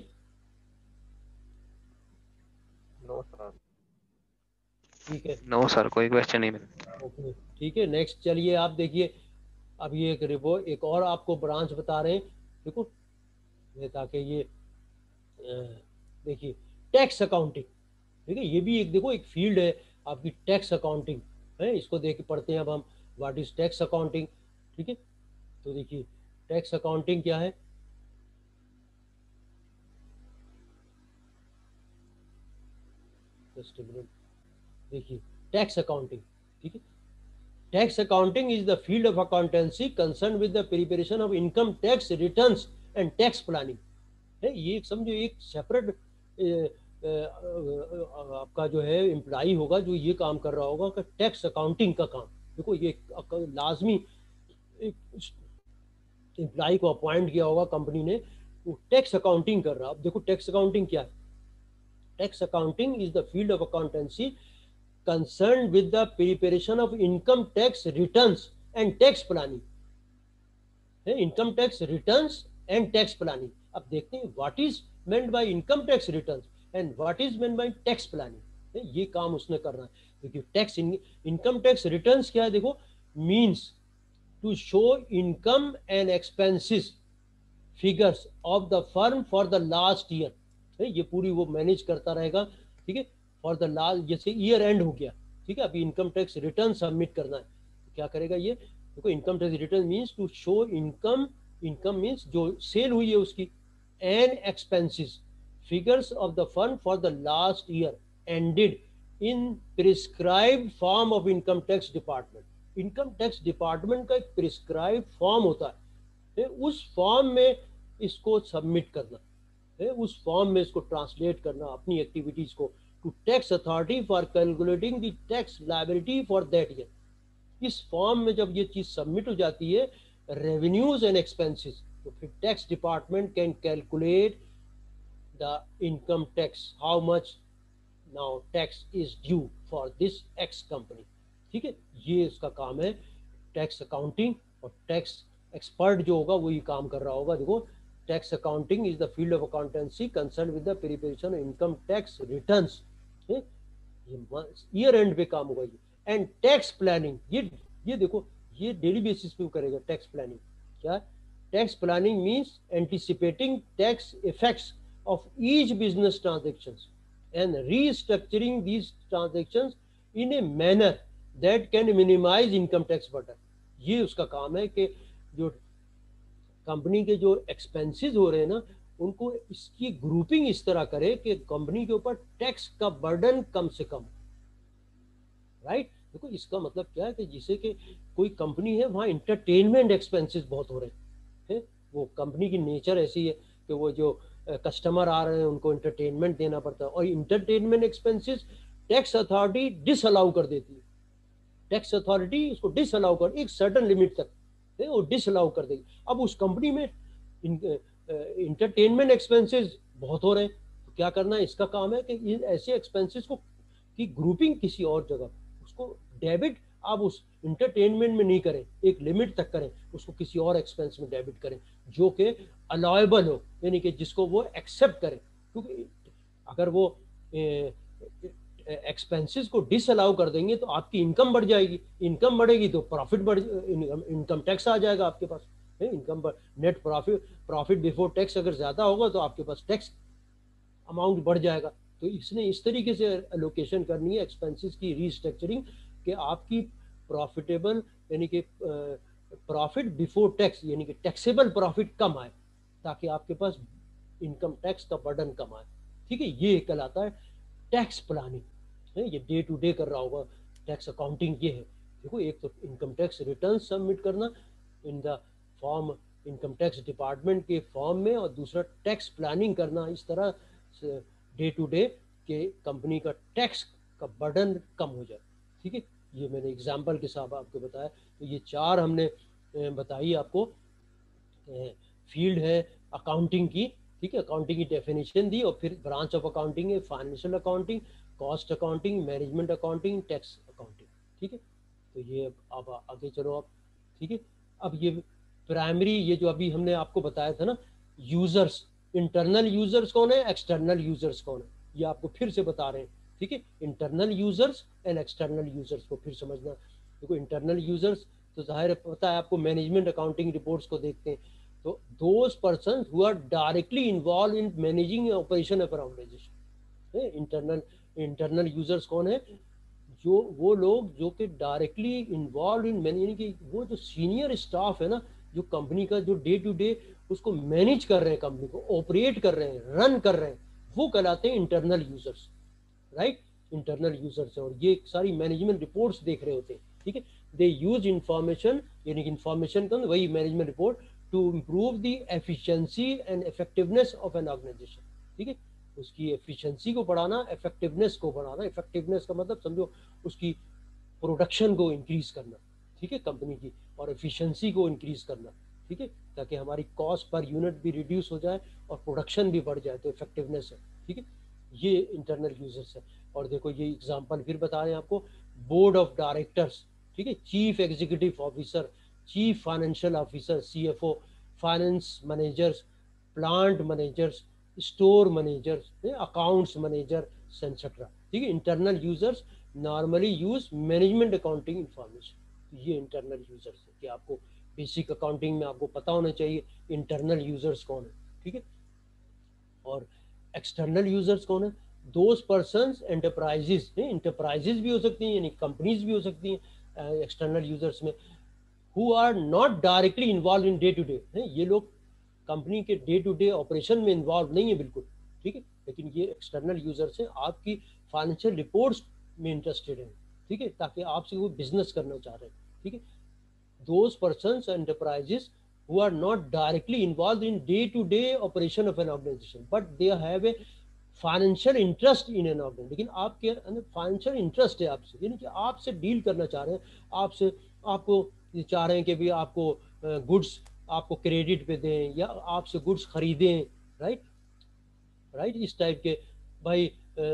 No sir. ठीक है, नो सर, कोई क्वेश्चन नहीं मिला। ओके, ठीक है। नेक्स्ट चलिए, आप देखिए, अब ये एक रिपोर्ट, एक और आपको ब्रांच बता रहे हैं। देखो, ताकि ये देखिए, टैक्स अकाउंटिंग। ठीक है, ये भी एक, देखो, एक फील्ड है आपकी, टैक्स अकाउंटिंग है। इसको देख के पढ़ते हैं अब हम, व्हाट इज टैक्स अकाउंटिंग। ठीक है, तो देखिए, टैक्स अकाउंटिंग क्या है। जस्ट अ मिनट, देखिए टैक्स अकाउंटिंग, ठीक है। Tax accounting is the field of accountancy concern with the preparation of income tax returns and tax planning है। ये समझो एक सेपरेट आपका जो है एम्प्लॉई होगा जो ये काम कर रहा होगा कि टैक्स अकाउंटिंग का काम। देखो ये लाजमी एम्प्लॉई को अपॉइंट किया होगा कंपनी ने, वो टैक्स अकाउंटिंग कर रहा है। अब देखो टैक्स अकाउंटिंग क्या है। Tax accounting is the field of accountancy concerned with the preparation of income tax returns and tax planning है। Income tax returns and tax planning. अब देखते हैं what is meant by income tax returns and what is meant by tax planning. ये काम उसने करना है। देखिए टैक्स इनकम टैक्स रिटर्न्स क्या है, देखो means to show income and expenses figures of the firm for the last year. ये पूरी वो मैनेज करता रहेगा, ठीक है, फॉर द लास्ट, जैसे ईयर एंड हो गया, ठीक है, अभी इनकम टैक्स रिटर्न सबमिट करना है, तो क्या करेगा ये, देखो income tax return means to show income, income means जो सेल हुई है उसकी, and expenses figures of the firm for the last year ended in prescribed form of income tax department. Income tax department का एक prescribed form होता है, उस form में इसको सबमिट करना है, उस फॉर्म में इसको ट्रांसलेट करना अपनी एक्टिविटीज को to tax authority for calculating the tax liability for that year. इस फॉर्म में जब ये चीज सबमिट हो जाती है, रेवेन्यूज एंड एक्सपेंसेस, तो फिर tax department can calculate the income tax, how much now tax is due for this X company, ठीक है। ये उसका काम है टैक्स अकाउंटिंग। और टैक्स एक्सपर्ट जो होगा वो ये काम कर रहा होगा। देखो tax accounting is the field of accountancy concern with the preparation of income tax returns, ये ईयर एंड पे काम होगा ये। एंड टैक्स प्लानिंग, ये देखो ये डेली बेसिस पे करेगा टैक्स प्लानिंग। क्या tax planning means anticipating tax effects of each business transactions and restructuring these transactions in a manner that can minimize income tax burden. ये उसका काम है कि जो कंपनी के जो एक्सपेंसेस हो रहे हैं ना, उनको इसकी ग्रुपिंग इस तरह करे कि कंपनी के ऊपर टैक्स का बर्डन कम से कम, राइट। देखो इसका मतलब क्या है कि जैसे कि कोई कंपनी है वहाँ इंटरटेनमेंट एक्सपेंसेस बहुत हो रहे हैं, वो कंपनी की नेचर ऐसी है कि वो जो कस्टमर आ रहे हैं उनको इंटरटेनमेंट देना पड़ता है, और entertainment expenses tax authority disallow कर देती है। टैक्स अथॉरिटी इसको डिसअलाउ कर, एक सर्टेन लिमिट तक वो डिसअलाउ कर देगी। अब उस कंपनी में इंटरटेनमेंट एक्सपेंसेस बहुत हो रहे हैं, तो क्या करना है, इसका काम है कि ऐसे एक्सपेंसेस को की ग्रुपिंग किसी और जगह, उसको डेबिट आप उस इंटरटेनमेंट में नहीं करें, एक लिमिट तक करें, उसको किसी और एक्सपेंस में डेबिट करें जो कि अलाउएबल हो, यानी कि जिसको वो एक्सेप्ट करें। क्योंकि अगर वो एक्सपेंसेस को डिसअलाउ कर देंगे तो आपकी इनकम बढ़ जाएगी, इनकम बढ़ेगी तो प्रॉफिट बढ़, इनकम टैक्स आ जाएगा आपके पास, income net profit before tax अगर ज्यादा होगा तो आपके पास टैक्स अमाउंट बढ़ जाएगा। तो इसने इस तरीके से एलोकेशन करनी है एक्सपेंसेस की रीस्ट्रक्चरिंग कि आपकी प्रॉफिटेबल यानी कि प्रॉफिट बिफोर टैक्स यानी कि टैक्सेबल प्रॉफिट कम आए, ताकि आपके पास इनकम टैक्स का बर्डन कम आए, ठीक है। ये कहलाता है टैक्स प्लानिंग, ये डे टू डे कर रहा होगा टैक्स अकाउंटिंग। ये है देखो, एक तो इनकम टैक्स रिटर्न सबमिट करना in the form income tax department के फॉर्म में, और दूसरा टैक्स प्लानिंग करना इस तरह से डे टू डे के कंपनी का टैक्स का बर्डन कम हो जाए, ठीक है। ये मैंने एग्जांपल के साथ आपको बताया। तो ये चार हमने बताई आपको फील्ड है अकाउंटिंग की, ठीक है। अकाउंटिंग की डेफिनेशन दी, और फिर ब्रांच ऑफ अकाउंटिंग है financial accounting, cost accounting, management accounting, tax accounting, ठीक है। तो ये अब आगे चलो आप, ठीक है। अब ये प्राइमरी, ये जो अभी हमने आपको बताया था ना, यूजर्स, इंटरनल यूजर्स कौन है, एक्सटर्नल यूजर्स कौन है, ये आपको फिर से बता रहे हैं, ठीक है। Internal users and external users को फिर समझना। देखो इंटरनल यूजर्स तो जाहिर है पता है आपको, मैनेजमेंट अकाउंटिंग रिपोर्ट्स को देखते हैं, तो those persons who are directly involved in managing operation of organization. Internal users कौन है, जो वो लोग जो कि डायरेक्टली इन्वॉल्व इन मैनेज, यानी कि वो जो सीनियर स्टाफ है ना, जो कंपनी का जो डे टू डे उसको मैनेज कर रहे हैं, कंपनी को ऑपरेट कर रहे हैं, रन कर रहे हैं, वो कहलाते हैं internal users, right. Internal users हैं और ये सारी मैनेजमेंट रिपोर्ट्स देख रहे होते हैं, ठीक है। दे यूज इंफॉर्मेशन, यानी कि इंफॉर्मेशन का वही management report to improve the efficiency and effectiveness of an organization, ठीक है। उसकी एफिशिएंसी को बढ़ाना, इफेक्टिवनेस को बढ़ाना। इफेक्टिवनेस का मतलब समझो उसकी प्रोडक्शन को इंक्रीज करना, ठीक है, कंपनी की, और एफिशिएंसी को इंक्रीज करना, ठीक है, ताकि हमारी कॉस्ट पर यूनिट भी रिड्यूस हो जाए और प्रोडक्शन भी बढ़ जाए, तो इफेक्टिवनेस है, ठीक है। ये इंटरनल यूजर्स है। और देखो ये एग्जांपल फिर बता रहे हैं आपको, बोर्ड ऑफ डायरेक्टर्स, ठीक है, chief executive officer, chief financial officer CFO, finance managers, plant managers, store managers, accounts manager, etcetera, ठीक है। Internal users normally use management accounting information. ये इंटरनल यूजर्स है कि आपको बेसिक अकाउंटिंग में आपको पता होना चाहिए इंटरनल यूजर्स कौन है, ठीक है। और एक्सटर्नल यूजर्स कौन है? दोज पर्सन्स, एंटरप्राइजेस, इंटरप्राइजेस भी हो सकती हैं यानी कंपनीज भी हो सकती हैं एक्सटर्नल यूजर्स में, who are not directly involved in day to day. ये लोग कंपनी के डे टू डे ऑपरेशन में इन्वॉल्व नहीं है बिल्कुल, ठीक है, लेकिन ये एक्सटर्नल यूजर्स हैं, आपकी फाइनेंशियल रिपोर्ट्स में इंटरेस्टेड हैं, ठीक है, ताकि आपसे वो बिजनेस करना चाह रहे हैं, ठीक है। those persons and enterprises who are not directly involved in day-to-day operation of an organization, but they have a financial interest in an organization. लेकिन आपके अंदर फाइनेंशियल इंटरेस्ट है आपसे, यानी कि आपसे डील करना चाह रहे हैं, आपसे, आपको चाह रहे हैं कि भी आपको गुड्स आपको क्रेडिट पे दें या आपसे गुड्स खरीदें, राइट राइट, इस टाइप के भाई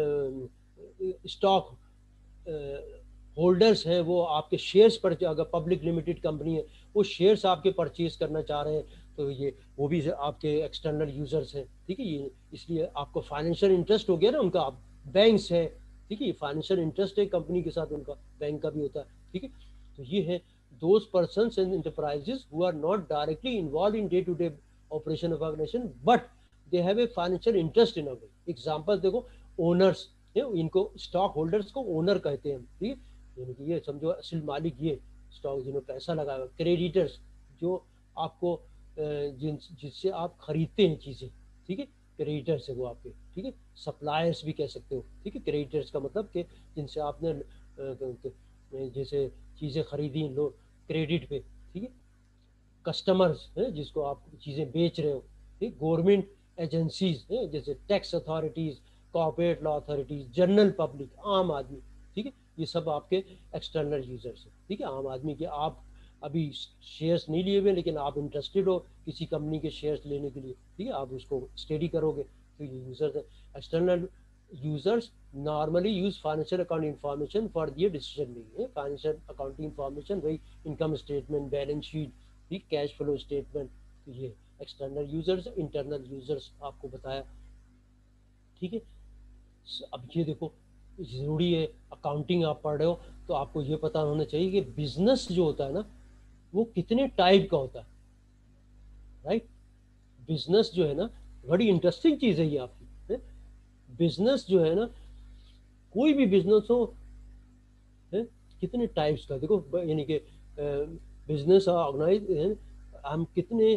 स्टॉक होल्डर्स हैं, वो आपके शेयर्स पर, अगर पब्लिक लिमिटेड कंपनी है वो शेयर्स आपके परचेज करना चाह रहे हैं, तो ये वो भी आपके एक्सटर्नल यूजर्स हैं, ठीक है। ये इसलिए आपको फाइनेंशियल इंटरेस्ट हो गया ना उनका। आप बैंक्स है, ठीक है, फाइनेंशियल इंटरेस्ट है कंपनी के साथ उनका, बैंक का भी होता है, ठीक है। तो ये है those persons and enterprises who are not directly involved in day to day operation of organization but they have a financial interest in organization. Example देखो, ओनर्स, इनको स्टॉक होल्डर्स को ओनर कहते हैं, ठीक है, यानी कि ये समझो असल मालिक ये स्टॉक जिन्होंने पैसा लगाया। क्रेडिटर्स, जो आपको जिससे आप खरीदते हैं चीज़ें, ठीक है, क्रेडिटर्स है वो आपके, ठीक है। सप्लायर्स भी कह सकते हो, ठीक है। क्रेडिटर्स का मतलब कि जिनसे आपने जैसे चीज़ें खरीदी लो क्रेडिट पे, ठीक है। कस्टमर्स है जिसको आप चीज़ें बेच रहे हो, ठीक। गवर्नमेंट एजेंसीज है जैसे tax authorities, corporate law authorities, general public, आम आदमी, ठीक है। ये सब आपके एक्सटर्नल यूजर्स हैं, ठीक है। आम आदमी के आप अभी शेयर्स नहीं लिए हुए लेकिन आप इंटरेस्टेड हो किसी कंपनी के शेयर्स लेने के लिए, ठीक है, आप उसको स्टडी करोगे, तो ये यूजर्स है। External users normally use financial account information for their decision making. Financial accounting information वही इनकम स्टेटमेंट, बैलेंस शीट, ठीक, कैश फ्लो स्टेटमेंट, तो ये एक्सटर्नल यूजर्स, इंटरनल यूजर्स आपको बताया, ठीक है। अब ये देखो ज़रूरी है, अकाउंटिंग आप पढ़ रहे हो तो आपको ये पता होना चाहिए कि बिजनेस जो होता है ना वो कितने टाइप का होता है, राइट। बिजनेस जो है ना बड़ी इंटरेस्टिंग चीज़ है ये आपकी, बिजनेस जो है ना, कोई भी बिजनेस हो है, कितने टाइप्स का देखो, यानी कि बिजनेस ऑर्गेनाइज हम कितने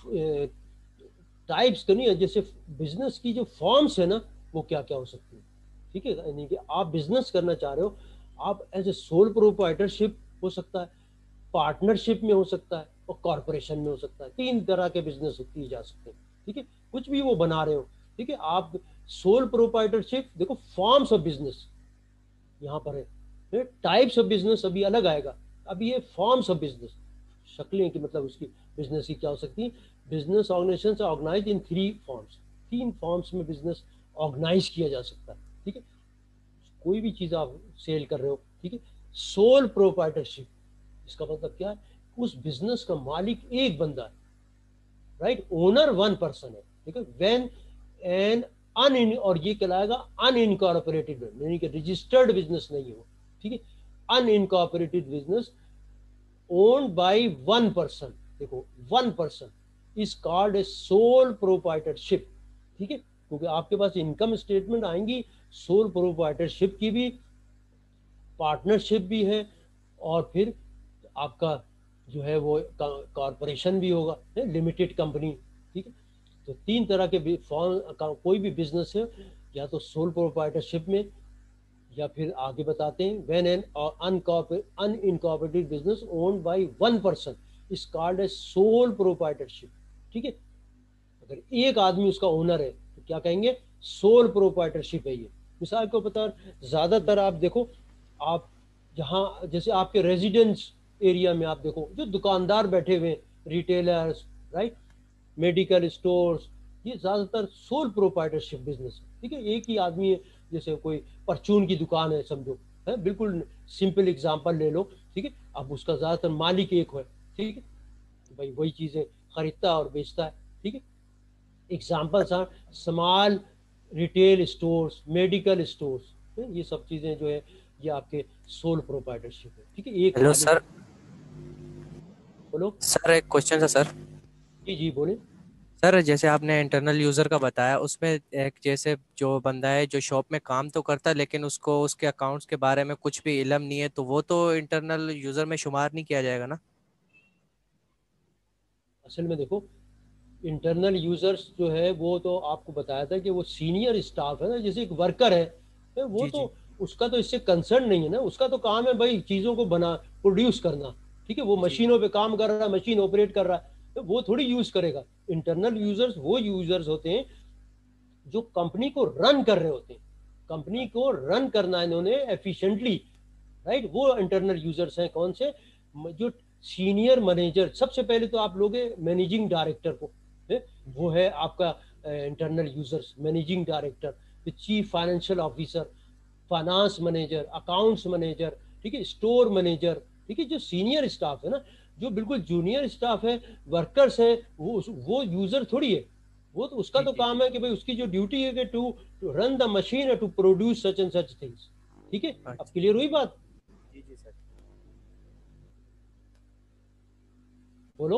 टाइप्स का नहीं है, जैसे बिजनेस की जो फॉर्म्स है ना वो क्या क्या हो सकती है, ठीक है। यानी कि आप बिजनेस करना चाह रहे हो, आप एज ए सोल प्रोप्राइटरशिप हो सकता है, पार्टनरशिप में हो सकता है और कॉर्पोरेशन में हो सकता है। 3 तरह के बिजनेस किए जा सकते हैं, ठीक है, कुछ भी वो बना रहे हो, ठीक है। आप सोल प्रोप्राइटरशिप देखो, फॉर्म्स ऑफ बिजनेस यहाँ पर है, टाइप्स ऑफ बिजनेस अभी अलग आएगा, अभी ये फॉर्म्स ऑफ बिजनेस, शक्लें की मतलब उसकी बिजनेस की क्या हो सकती है। Business organization organize in 3 forms, 3 forms में बिजनेस ऑर्गेनाइज किया जा सकता है, ठीक है। कोई भी चीज़ आप सेल कर रहे हो, ठीक है। सोल प्रोप्राइटरशिप, इसका मतलब क्या है, उस बिजनेस का मालिक एक बंदा है, राइट, ओनर 1 पर्सन है, ठीक है। व्हेन एन और ये कहलाएगा अनइनकॉर्पोरेटेड, यानी कि रजिस्टर्ड बिजनेस नहीं है वो, ठीक है। Unincorporated business owned by 1 person, देखो 1 person is called a sole proprietorship, ठीक है, क्योंकि आपके पास इनकम स्टेटमेंट आएंगी सोल प्रोप्राइटरशिप की भी, पार्टनरशिप भी है, और फिर आपका जो है वो कॉरपोरेशन भी होगा, लिमिटेड कंपनी, ठीक है। तो 3 तरह के फॉर्म, कोई भी बिजनेस है या तो सोल प्रोप्राइटरशिप में, या फिर आगे बताते हैं when an unincorporated business owned by one person is called as sole proprietorship. ठीक है, अगर एक आदमी उसका ओनर है तो क्या कहेंगे, सोल प्रोप्राइटरशिप है ये। मिसाल के ऊपर ज्यादातर आप देखो, आप जहाँ जैसे आपके रेजिडेंस एरिया में आप देखो जो दुकानदार बैठे हुए रिटेलर्स, राइट, मेडिकल स्टोर्स, ये ज्यादातर सोल प्रोप्राइटरशिप बिजनेस है। ठीक है, एक ही आदमी है, जैसे कोई परचून की दुकान है समझो, है बिल्कुल सिंपल एग्जांपल ले लो। ठीक है, अब उसका ज्यादातर मालिक एक है। ठीक है, तो भाई वही चीजें खरीदता और बेचता है। ठीक है, examples are small retail stores, medical stores, ये सब चीजें जो है ये आपके सोल प्रोप्राइटरशिप है। ठीक है, एक हेलो मालिक। सर। बोलो। सर एक क्वेश्चन था सर। जी जी बोले। सर जैसे आपने इंटरनल यूज़र का बताया, उसमें एक जैसे जो बंदा है जो शॉप में काम तो करता है लेकिन उसको उसके अकाउंट्स के बारे में कुछ भी इल्म नहीं है, तो वो तो इंटरनल यूज़र में शुमार नहीं किया जाएगा ना? असल में देखो, इंटरनल यूजर्स जो है वो तो आपको बताया था कि वो सीनियर स्टाफ है ना, जैसे एक वर्कर है वो जी तो जी। उसका तो इससे कंसर्न नहीं है ना, उसका तो काम है भाई चीज़ों को बना प्रोड्यूस करना। ठीक है, वो जी मशीनों पे काम कर रहा है, मशीन ऑपरेट कर रहा है, तो वो थोड़ी यूज करेगा। इंटरनल यूजर्स वो यूजर्स होते हैं जो कंपनी को रन कर रहे होते हैं, कंपनी को रन करना है इन्होंने एफिशिएंटली, राइट, वो इंटरनल यूजर्स हैं। कौन से, जो सीनियर मैनेजर, सबसे पहले तो आप लोगे मैनेजिंग डायरेक्टर को, वो जी। है आपका internal users, managing director, chief financial officer, finance manager, accounts manager, ठीक है, स्टोर मैनेजर। ठीक है, जो सीनियर स्टाफ है ना, जो बिल्कुल जूनियर स्टाफ है, वर्कर्स हैं, वो यूजर थोड़ी है। वो तो उसका जी तो जी काम जी। है कि भाई उसकी जो ड्यूटी है कि to run the machine, to produce such and such things. ठीक है, अब अच्छा। क्लियर हुई बात? जी जी सर। बोलो।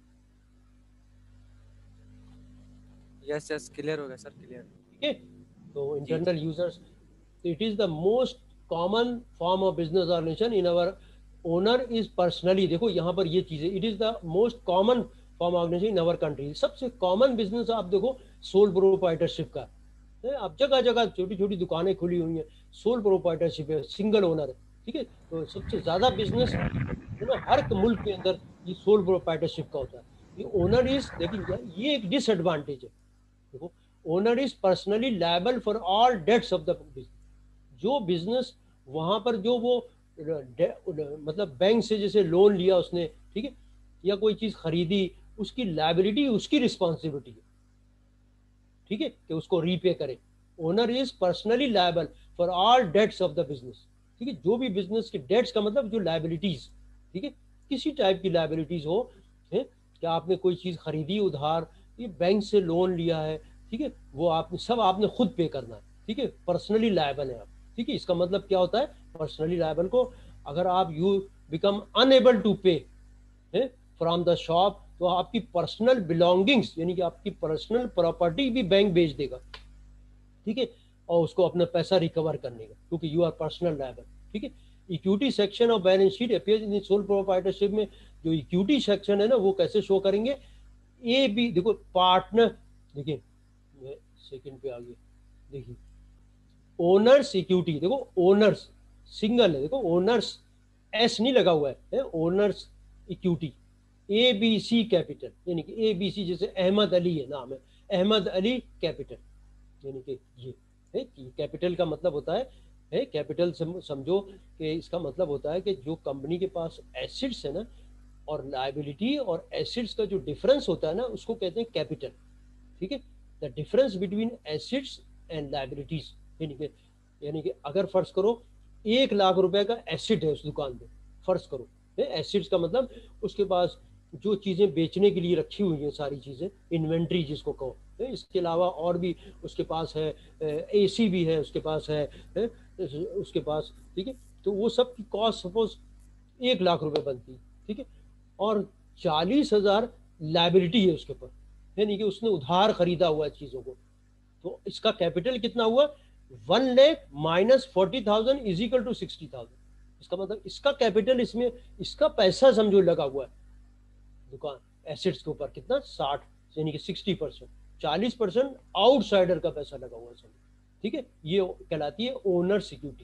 यस यस, क्लियर हो गया सर, क्लियर। ठीक है, तो जी जी। Internal users, it is the most common form of business organization in our owner is personally. देखो यहाँ पर ये चीजें, it is the most common form organization in our country. सबसे कॉमन बिजनेस आप देखो सोल प्रोप्राइटरशिप का है। अब जगह जगह छोटी छोटी दुकानें खुली हुई हैं, सोल प्रोप्राइटरशिप है, सिंगल ओनर है। ठीक है, तो सबसे ज्यादा बिजनेस है ना हर एक मुल्क के अंदर ये सोल प्रोप्राइटरशिप का होता है। ये ओनर इज, लेकिन ये एक डिसएडवांटेज है। देखो, owner is personally liable for all debts of the business. जो बिजनेस वहां पर जो वो मतलब बैंक से जैसे लोन लिया उसने, ठीक है, या कोई चीज खरीदी, उसकी लायबिलिटी उसकी रिस्पॉन्सिबिलिटी है। ठीक है, कि उसको रीपे करे। Owner is personally liable for all debts of the business. ठीक है, जो भी बिजनेस के डेट्स का मतलब जो लायबिलिटीज, ठीक है, किसी टाइप की लायबिलिटीज हो, है कि आपने कोई चीज खरीदी उधार, ये बैंक से लोन लिया है, ठीक है, वो आपने सब आपने खुद पे करना है। ठीक है, पर्सनली लायबल है आप। ठीक है, इसका मतलब क्या होता है पर्सनली लायबल को, अगर आप you become unable to pay from the shop, तो आपकी पर्सनल बिलोंगिंग्स यानी कि आपकी पर्सनल प्रॉपर्टी भी बैंक बेच देगा। ठीक है, और उसको अपना पैसा रिकवर करने का, क्योंकि यू आर पर्सनल लायबल। ठीक है, equity section of balance sheet appears in sole proprietorship में जो इक्विटी सेक्शन है ना, वो कैसे शो करेंगे, ए बी देखो पार्टनर, देखिए मैं सेकंड पे आ गया, देखिए ओनर्स इक्विटी, देखो ओनर्स सिंगल है, देखो ओनर्स एस नहीं लगा हुआ है owners equity, A B C capital, यानी कि ए बी सी, जैसे अहमद अली है नाम है, अहमद अली कैपिटल, यानी कि ये है कि कैपिटल का मतलब होता है कैपिटल समझो कि इसका मतलब होता है कि जो कंपनी के पास एसिड्स है ना, और लायबिलिटी और एसिड्स का जो डिफरेंस होता है ना, उसको कहते हैं कैपिटल। ठीक है, the difference between assets and liabilities, यानी कि अगर फर्ज करो 1 लाख रुपए का एसिड है उस दुकान पे, फर्ज करो, एसिड्स का मतलब उसके पास जो चीजें बेचने के लिए रखी हुई हैं सारी चीजें, इन्वेंट्री जिसको कहो, इसके अलावा और भी उसके पास है, एसी भी है उसके पास है उसके पास। ठीक है, तो वो सब की कॉस्ट सपोज 1 लाख रुपए बनती है। ठीक है, और 40,000 लाइबिलिटी है उसके ऊपर, यानी कि उसने उधार खरीदा हुआ है चीजों को, तो इसका कैपिटल कितना हुआ, 1 lakh minus 40,000 is equal to 60,000। इसका मतलब इसका कैपिटल, इसमें इसका पैसा समझो लगा हुआ है दुकान एसेट्स के ऊपर कितना, 60, यानी कि 60%, 40% आउटसाइडर का पैसा लगा हुआ है समझो। ठीक है, ये कहलाती है ओनर सिक्योरिटी।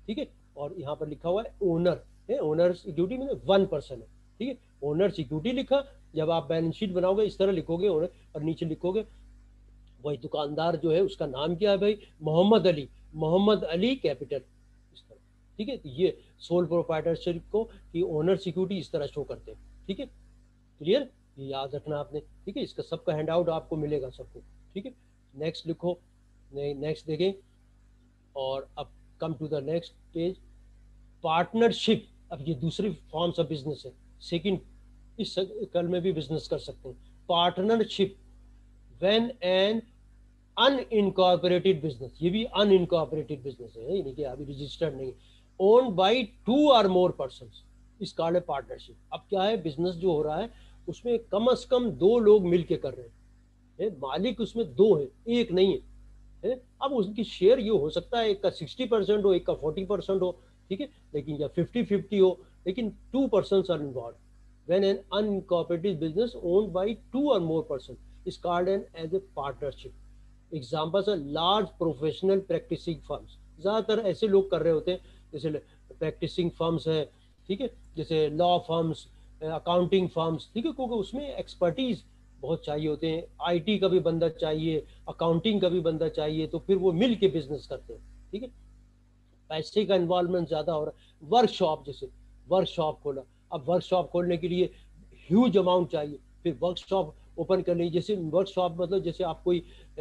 ठीक है। और यहाँ पर लिखा हुआ है ओनर है, ओनर्स इक्विटी में 1% है, ठीक है। ओनर्स इक्विटी लिखा, जब आप बैलेंस शीट बनाओगे इस तरह लिखोगे ओनर, और नीचे लिखोगे वही दुकानदार जो है उसका नाम क्या है भाई, मोहम्मद अली, मोहम्मद अली कैपिटल, इस तरह, ठीक है। तो ये सोल प्रोप्राइटरशिप को कि ओनर सिक्योरिटी इस तरह शो करते हैं, ठीक है। क्लियर, ये याद रखना आपने, ठीक है। इसका सबका हैंड आउट आपको मिलेगा सबको, ठीक है। नेक्स्ट लिखो, नेक्स्ट देखें, और अब come to the next page, partnership. अब ये दूसरी फॉर्म्स ऑफ बिजनेस है, सेकंड, इस कल में भी बिजनेस कर सकते हैं। Partnership when an unincorporated business, ये भी अनइनकॉर्पोरेटेड बिजनेस है, यानी कि अभी रजिस्टर्ड नहीं, ओन्ड बाय 2 और मोर पर्सन्स, इस कार्ड है पार्टनरशिप। अब क्या है, बिजनेस जो हो रहा है उसमें कम से कम 2 लोग मिलके कर रहे हैं, मालिक उसमें 2 है, एक नहीं है। अब उनकी शेयर ये हो सकता है एक का 60% हो, एक का 40% हो, ठीक है, लेकिन या 50-50 हो, लेकिन 2 persons are involve when an unincorporated business owned by 2 और more person is called as a partnership. Examples are large professional practising firms, ज़्यादातर ऐसे लोग कर रहे होते हैं, जैसे प्रैक्टिसिंग फर्म्स है, ठीक है, जैसे लॉ फर्म्स, अकाउंटिंग फर्म्स, ठीक है, क्योंकि उसमें एक्सपर्टीज बहुत चाहिए होते हैं, आईटी का भी बंदा चाहिए, अकाउंटिंग का भी बंदा चाहिए, तो फिर वो मिल के बिजनेस करते हैं, ठीक है। पैसे का इन्वॉल्वमेंट ज़्यादा हो रहा है। वर्कशॉप, जैसे वर्कशॉप खोला, अब वर्कशॉप खोलने के लिए ह्यूज अमाउंट चाहिए, फिर वर्कशॉप ओपन करनी, जैसे वर्कशॉप मतलब जैसे आप कोई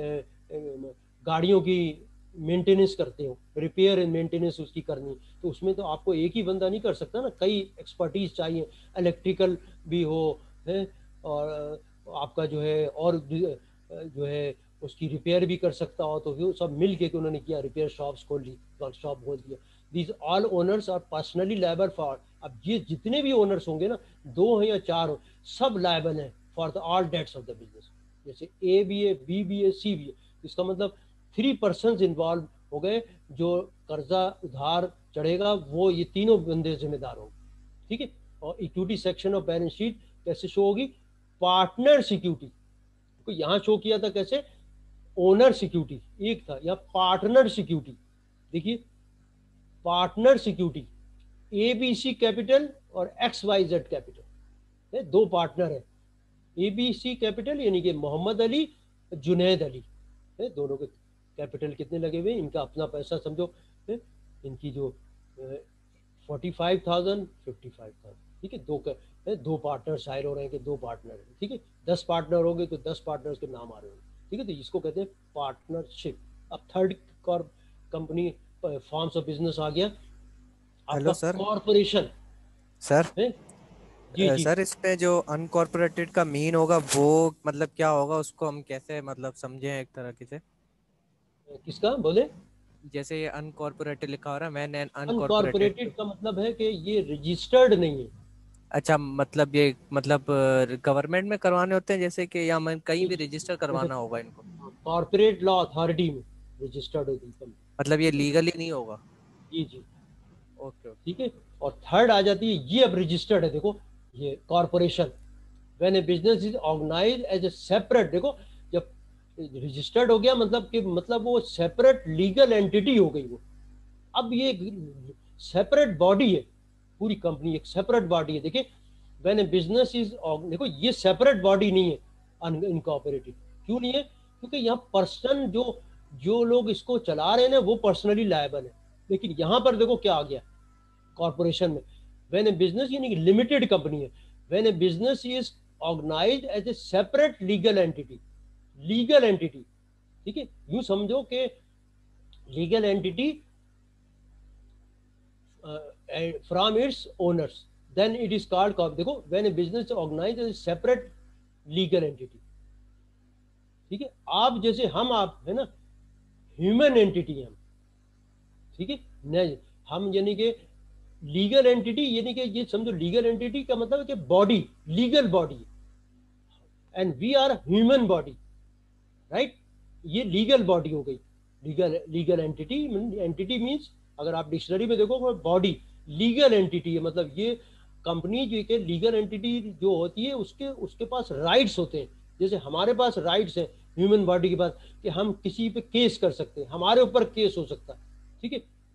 गाड़ियों की मेंटेनेंस करते हो, रिपेयर एंड मेंटेनेंस उसकी करनी, तो उसमें तो आपको एक ही बंदा नहीं कर सकता ना, कई एक्सपर्टीज चाहिए, इलेक्ट्रिकल भी हो है, और आपका जो है, और जो है उसकी रिपेयर भी कर सकता हो, तो वो सब मिल के उन्होंने किया, रिपेयर शॉप्स खोल ली, वर्कशॉप खोल दिया। These all owners are personally liable for, अब ये जितने भी ओनर्स होंगे ना, 2 हैं या 4 हो, सब लायबल हैं for the all debts of the business. जैसे ए भी है, बी भी है, सी भी है, इसका मतलब 3 पर्सन्स इन्वॉल्व हो गए, जो कर्जा उधार चढ़ेगा वो ये तीनों बंदे जिम्मेदार होंगे, ठीक है। और equity section of balance sheet कैसे शो होगी, पार्टनर सिक्योरिटी को यहाँ शो किया था कैसे, ओनर सिक्योरिटी एक था, या पार्टनर सिक्योरिटी, देखिए पार्टनर सिक्योरिटी एबीसी कैपिटल और XYZ कैपिटल, 2 पार्टनर है, एबीसी कैपिटल यानी कि मोहम्मद अली, जुनैद अली, दोनों के कैपिटल कितने लगे हुए, इनका अपना पैसा समझो, इनकी जो 45,000 55,000, ठीक है। 2 पार्टनर शायर हो रहे हैं कि 2 पार्टनर है, ठीक है। 10 पार्टनर हो गए तो 10 पार्टनर्स के नाम आ रहे होंगे, ठीक है। तो इसको कहते हैं पार्टनरशिप। अब third company forms of business आ गया हेलो आपका, सर। कॉर्पोरेशन सर है, जी जी। सर इसमें जो अनकॉर्पोरेटेड का मीन होगा वो मतलब क्या होगा, उसको हम कैसे मतलब समझें एक तरह से। किसका बोले, जैसे ये अनकॉर्पोरेटेड लिखा हो रहा है, मैंने अनकॉर्पोरेटेड अनकॉर्पोरेटेड तो का मतलब है कि ये रजिस्टर्ड नहीं है, अच्छा, मतलब ये मतलब गवर्नमेंट में करवाने होते हैं जैसे कि, या मैं कहीं भी रजिस्टर जैसे करवाना होगा इनको। कॉर्पोरेट लॉ अथॉरिटी में रजिस्टर्ड होती है, मतलब ये लीगली नहीं होगा। जी जी, ओके ओके। ठीक है। और थर्ड आ जाती है, ये अब रजिस्टर्ड है, देखो ये corporation, when a business is organised as a separate, देखो जब रजिस्टर्ड हो गया मतलब कि मतलब वो सेपरेट लीगल एंटिटी हो गई वो, अब ये सेपरेट बॉडी है, पूरी कंपनी एक सेपरेट बॉडी है। देखिए व्हेन ए बिजनेस इज, देखो ये सेपरेट बॉडी नहीं है अनकॉर्पोरेटेड, क्यों नहीं है, क्योंकि यहाँ पर्सन जो जो लोग इसको चला रहे हैं ना वो पर्सनली लायबल है, लेकिन यहाँ पर देखो क्या आ गया कॉर्पोरेशन में, व्हेन ए बिजनेस यानी कि लिमिटेड कंपनी है, when a business is organised as a separate legal entity, legal entity, ठीक है। यूं समझो कि legal entity from its owners, then it is called, देखो when a business organized as a separate legal entity, ठीक है। आप जैसे हम आप है ना, ह्यूमन एंटिटी हम, ठीक है, नहीं हम यानी कि लीगल एंटिटी, यानी कि ये समझो लीगल एंटिटी का मतलब है कि body, legal body, and we are human body, right, ये लीगल बॉडी हो गई, लीगल एंटिटी, एंटिटी मीन्स अगर आप डिक्शनरी में देखो बॉडी लीगल एंटिटी है, मतलब ये कंपनी जो के लीगल एंटिटी जो होती है उसके उसके पास राइट्स होते हैं, जैसे हमारे पास राइट्स हैं ह्यूमन बॉडी के पास कि हम किसी पे केस कर सकते हैं, हमारे ऊपर केस हो सकता है, ठीक है।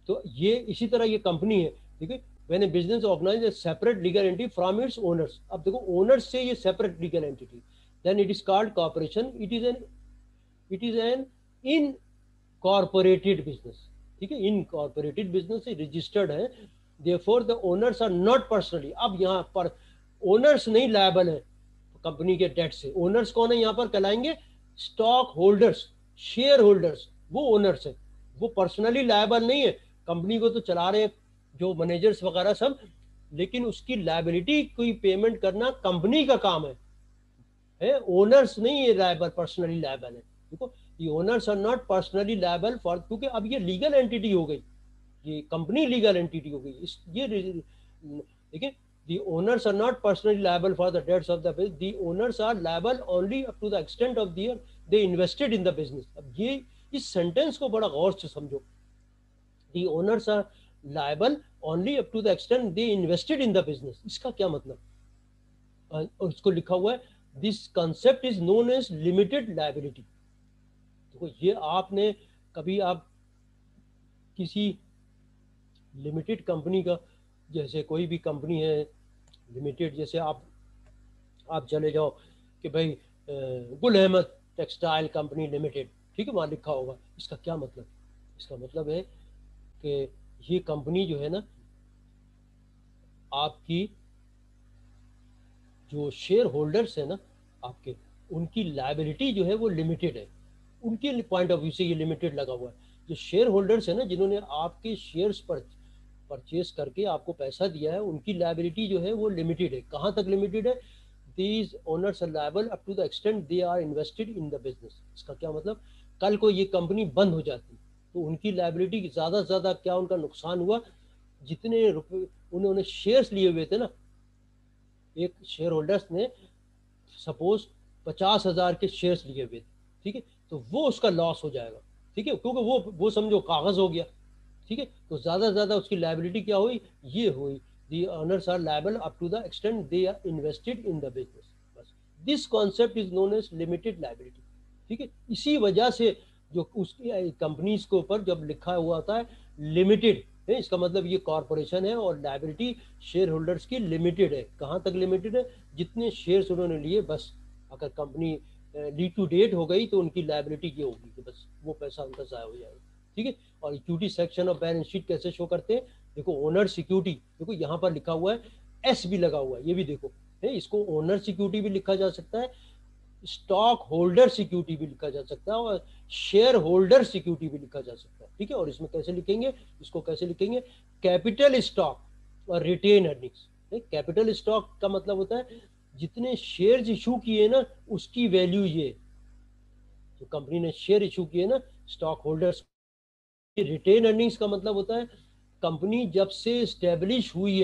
तो ये इसी तरह ये कंपनी है, ठीक है। When a business organise a separate legal entity from its owners, अब देखो ओनर्स से ये separate legal entity, then it is called corporation, it is an incorporated business, ठीक है। इनकॉर्पोरेटेड बिजनेस से रजिस्टर्ड है, therefore the owners are not personally, अब यहाँ पर ओनर्स नहीं लायबल है कंपनी के डेट से। ओनर्स कौन है यहाँ पर कहलाएंगे? स्टॉक होल्डर्स, शेयर होल्डर्स, वो ओनर्स है, वो पर्सनली लायबल नहीं है। कंपनी को तो चला रहे हैं जो मैनेजर्स वगैरह सब, लेकिन उसकी लायबिलिटी कोई पेमेंट करना कंपनी का काम है, ओनर्स नहीं है लायबल, पर्सनली लायबल है। देखो ये owners are not personally liable for, क्योंकि अब ये लीगल एंटिटी हो गई, ये कंपनी लीगल एंटिटी हो गई। इस ये देखिए, the owners are not personally liable for the debts of the business, the owners are liable only up to the extent of the they invested in the business। अब ये इस sentence को बड़ा गौर से समझो, the owners are liable only up to the extent they invested in the business, इसका क्या मतलब? और इसको लिखा हुआ है this concept is known as limited liability। देखो ये आपने कभी आप किसी लिमिटेड कंपनी का, जैसे कोई भी कंपनी है लिमिटेड, जैसे आप चले जाओ कि भाई Gul Ahmed textile company limited, ठीक है, वहाँ लिखा होगा, इसका क्या मतलब? इसका मतलब है कि ये कंपनी जो है ना, आपकी जो शेयर होल्डर्स है ना आपके, उनकी लायबिलिटी जो है वो लिमिटेड है, उनके पॉइंट ऑफ व्यू से ये लिमिटेड लगा हुआ है। जो शेयर होल्डर्स है ना, जिन्होंने आपके शेयर्स पर परचेज करके आपको पैसा दिया है, उनकी लायबिलिटी जो है वो लिमिटेड है। कहाँ तक लिमिटेड है? These owners are liable up to the extent they are invested in the business. इसका क्या मतलब? कल को ये कंपनी बंद हो जाती तो उनकी लायबिलिटी ज़्यादा से ज़्यादा क्या उनका नुकसान हुआ, जितने रुपए उन्होंने शेयर्स लिए हुए थे ना, एक शेयर होल्डर्स ने सपोज 50,000 के शेयर्स लिए हुए थे, ठीक है, तो वो उसका लॉस हो जाएगा, ठीक है, क्योंकि वो समझो कागज हो गया, ठीक है। तो ज्यादा से ज्यादा उसकी लायबिलिटी क्या हुई? ये हुई the owners are liable up to the extent they are invested in the business. बस this concept is known as limited liability, ठीक है। इसी वजह से जो उसकी कंपनीज के ऊपर जब लिखा हुआ होता है लिमिटेड है, इसका मतलब ये कॉर्पोरेशन है और लायबिलिटी शेयर होल्डर्स की लिमिटेड है। कहाँ तक लिमिटेड है? जितने शेयर्स उन्होंने लिए, बस अगर कंपनी लीड टू डेट हो गई तो उनकी लायबिलिटी ये होगी कि बस वो पैसा उनका ज़ाया हो जाएगा, ठीक है। और equity section of balance sheet कैसे शो करते हैं? देखो ओनर सिक्योरिटी, देखो यहाँ पर लिखा हुआ है, एस भी लगा हुआ है, ये भी देखो है, इसको ओनर सिक्योरिटी भी लिखा जा सकता है, स्टॉक होल्डर सिक्योरिटी भी लिखा जा सकता है, और शेयर होल्डर सिक्योरिटी भी लिखा जा सकता है, ठीक है। और इसमें कैसे लिखेंगे? इसको कैसे लिखेंगे? कैपिटल स्टॉक और रिटेन अर्निंग्स। कैपिटल स्टॉक का मतलब होता है जितने शेयर्स इशू किए ना उसकी वैल्यू, ये जो कंपनी ने शेयर इशू किए ना स्टॉक होल्डर्स। रिटेन अर्निंग्स का मतलब होता है कंपनी जब से स्टेब्लिश हुई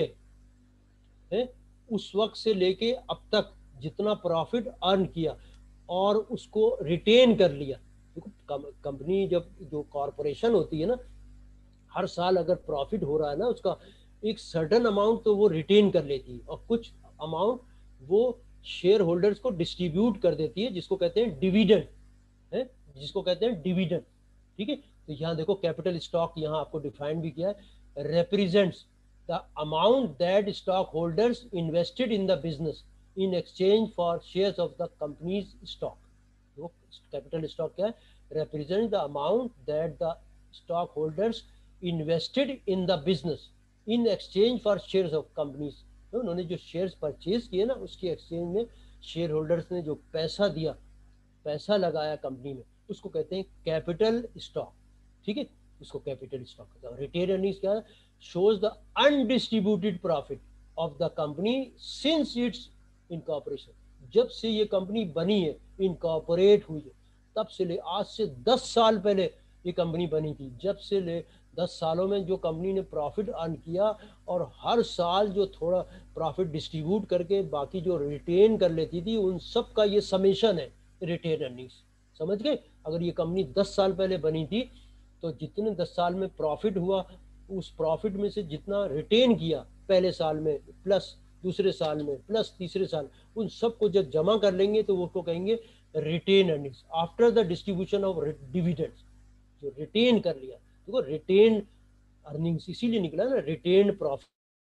है उस वक्त से लेके अब तक जितना प्रॉफिट अर्न किया और उसको रिटेन कर लिया। देखो कंपनी जब जो कॉरपोरेशन होती है ना, हर साल अगर प्रॉफिट हो रहा है ना उसका एक सर्टेन अमाउंट तो वो रिटेन कर लेती है और कुछ अमाउंट वो शेयर होल्डर्स को डिस्ट्रीब्यूट कर देती है, जिसको कहते हैं डिविडेंड है, जिसको कहते हैं डिविडेंड, ठीक है। तो यहाँ देखो कैपिटल स्टॉक यहाँ आपको डिफाइन भी किया है, represents the amount that stockholders invested in the business in exchange for shares of the company's stock। तो कैपिटल स्टॉक क्या है? represents the amount that the stockholders invested in the business in exchange for shares of companies। तो उन्होंने जो shares purchase किए ना उसके exchange में शेयर होल्डर्स ने जो पैसा दिया, पैसा लगाया कंपनी में, उसको कहते हैं कैपिटल स्टॉक, ठीक है। इसको कैपिटल स्टॉक कहते हैं। रिटेन अर्निंग्स क्या है? Shows the undistributed profit of the company since its incorporation. जब से ये कंपनी बनी है, इनकॉर्पोरेट हुई है, तब से ले आज से 10 साल पहले ये कंपनी बनी थी, जब से ले 10 सालों में जो कंपनी ने प्रॉफिट अर्न किया और हर साल जो थोड़ा प्रॉफिट डिस्ट्रीब्यूट करके बाकी जो रिटेन कर लेती थी, उन सब का ये समेशन है रिटेन अर्निंग्स। समझ गए? अगर ये कंपनी 10 साल पहले बनी थी तो जितने 10 साल में प्रॉफिट हुआ, उस प्रॉफिट में से जितना रिटेन किया पहले साल में प्लस दूसरे साल में प्लस तीसरे साल, उन सब को जब जमा कर लेंगे तो वो उसको कहेंगे retained earnings after the distribution of dividends. जो रिटेन कर लिया, देखो रिटेन अर्निंग्स इसीलिए निकला ना, रिटेन्ड प्रॉफिट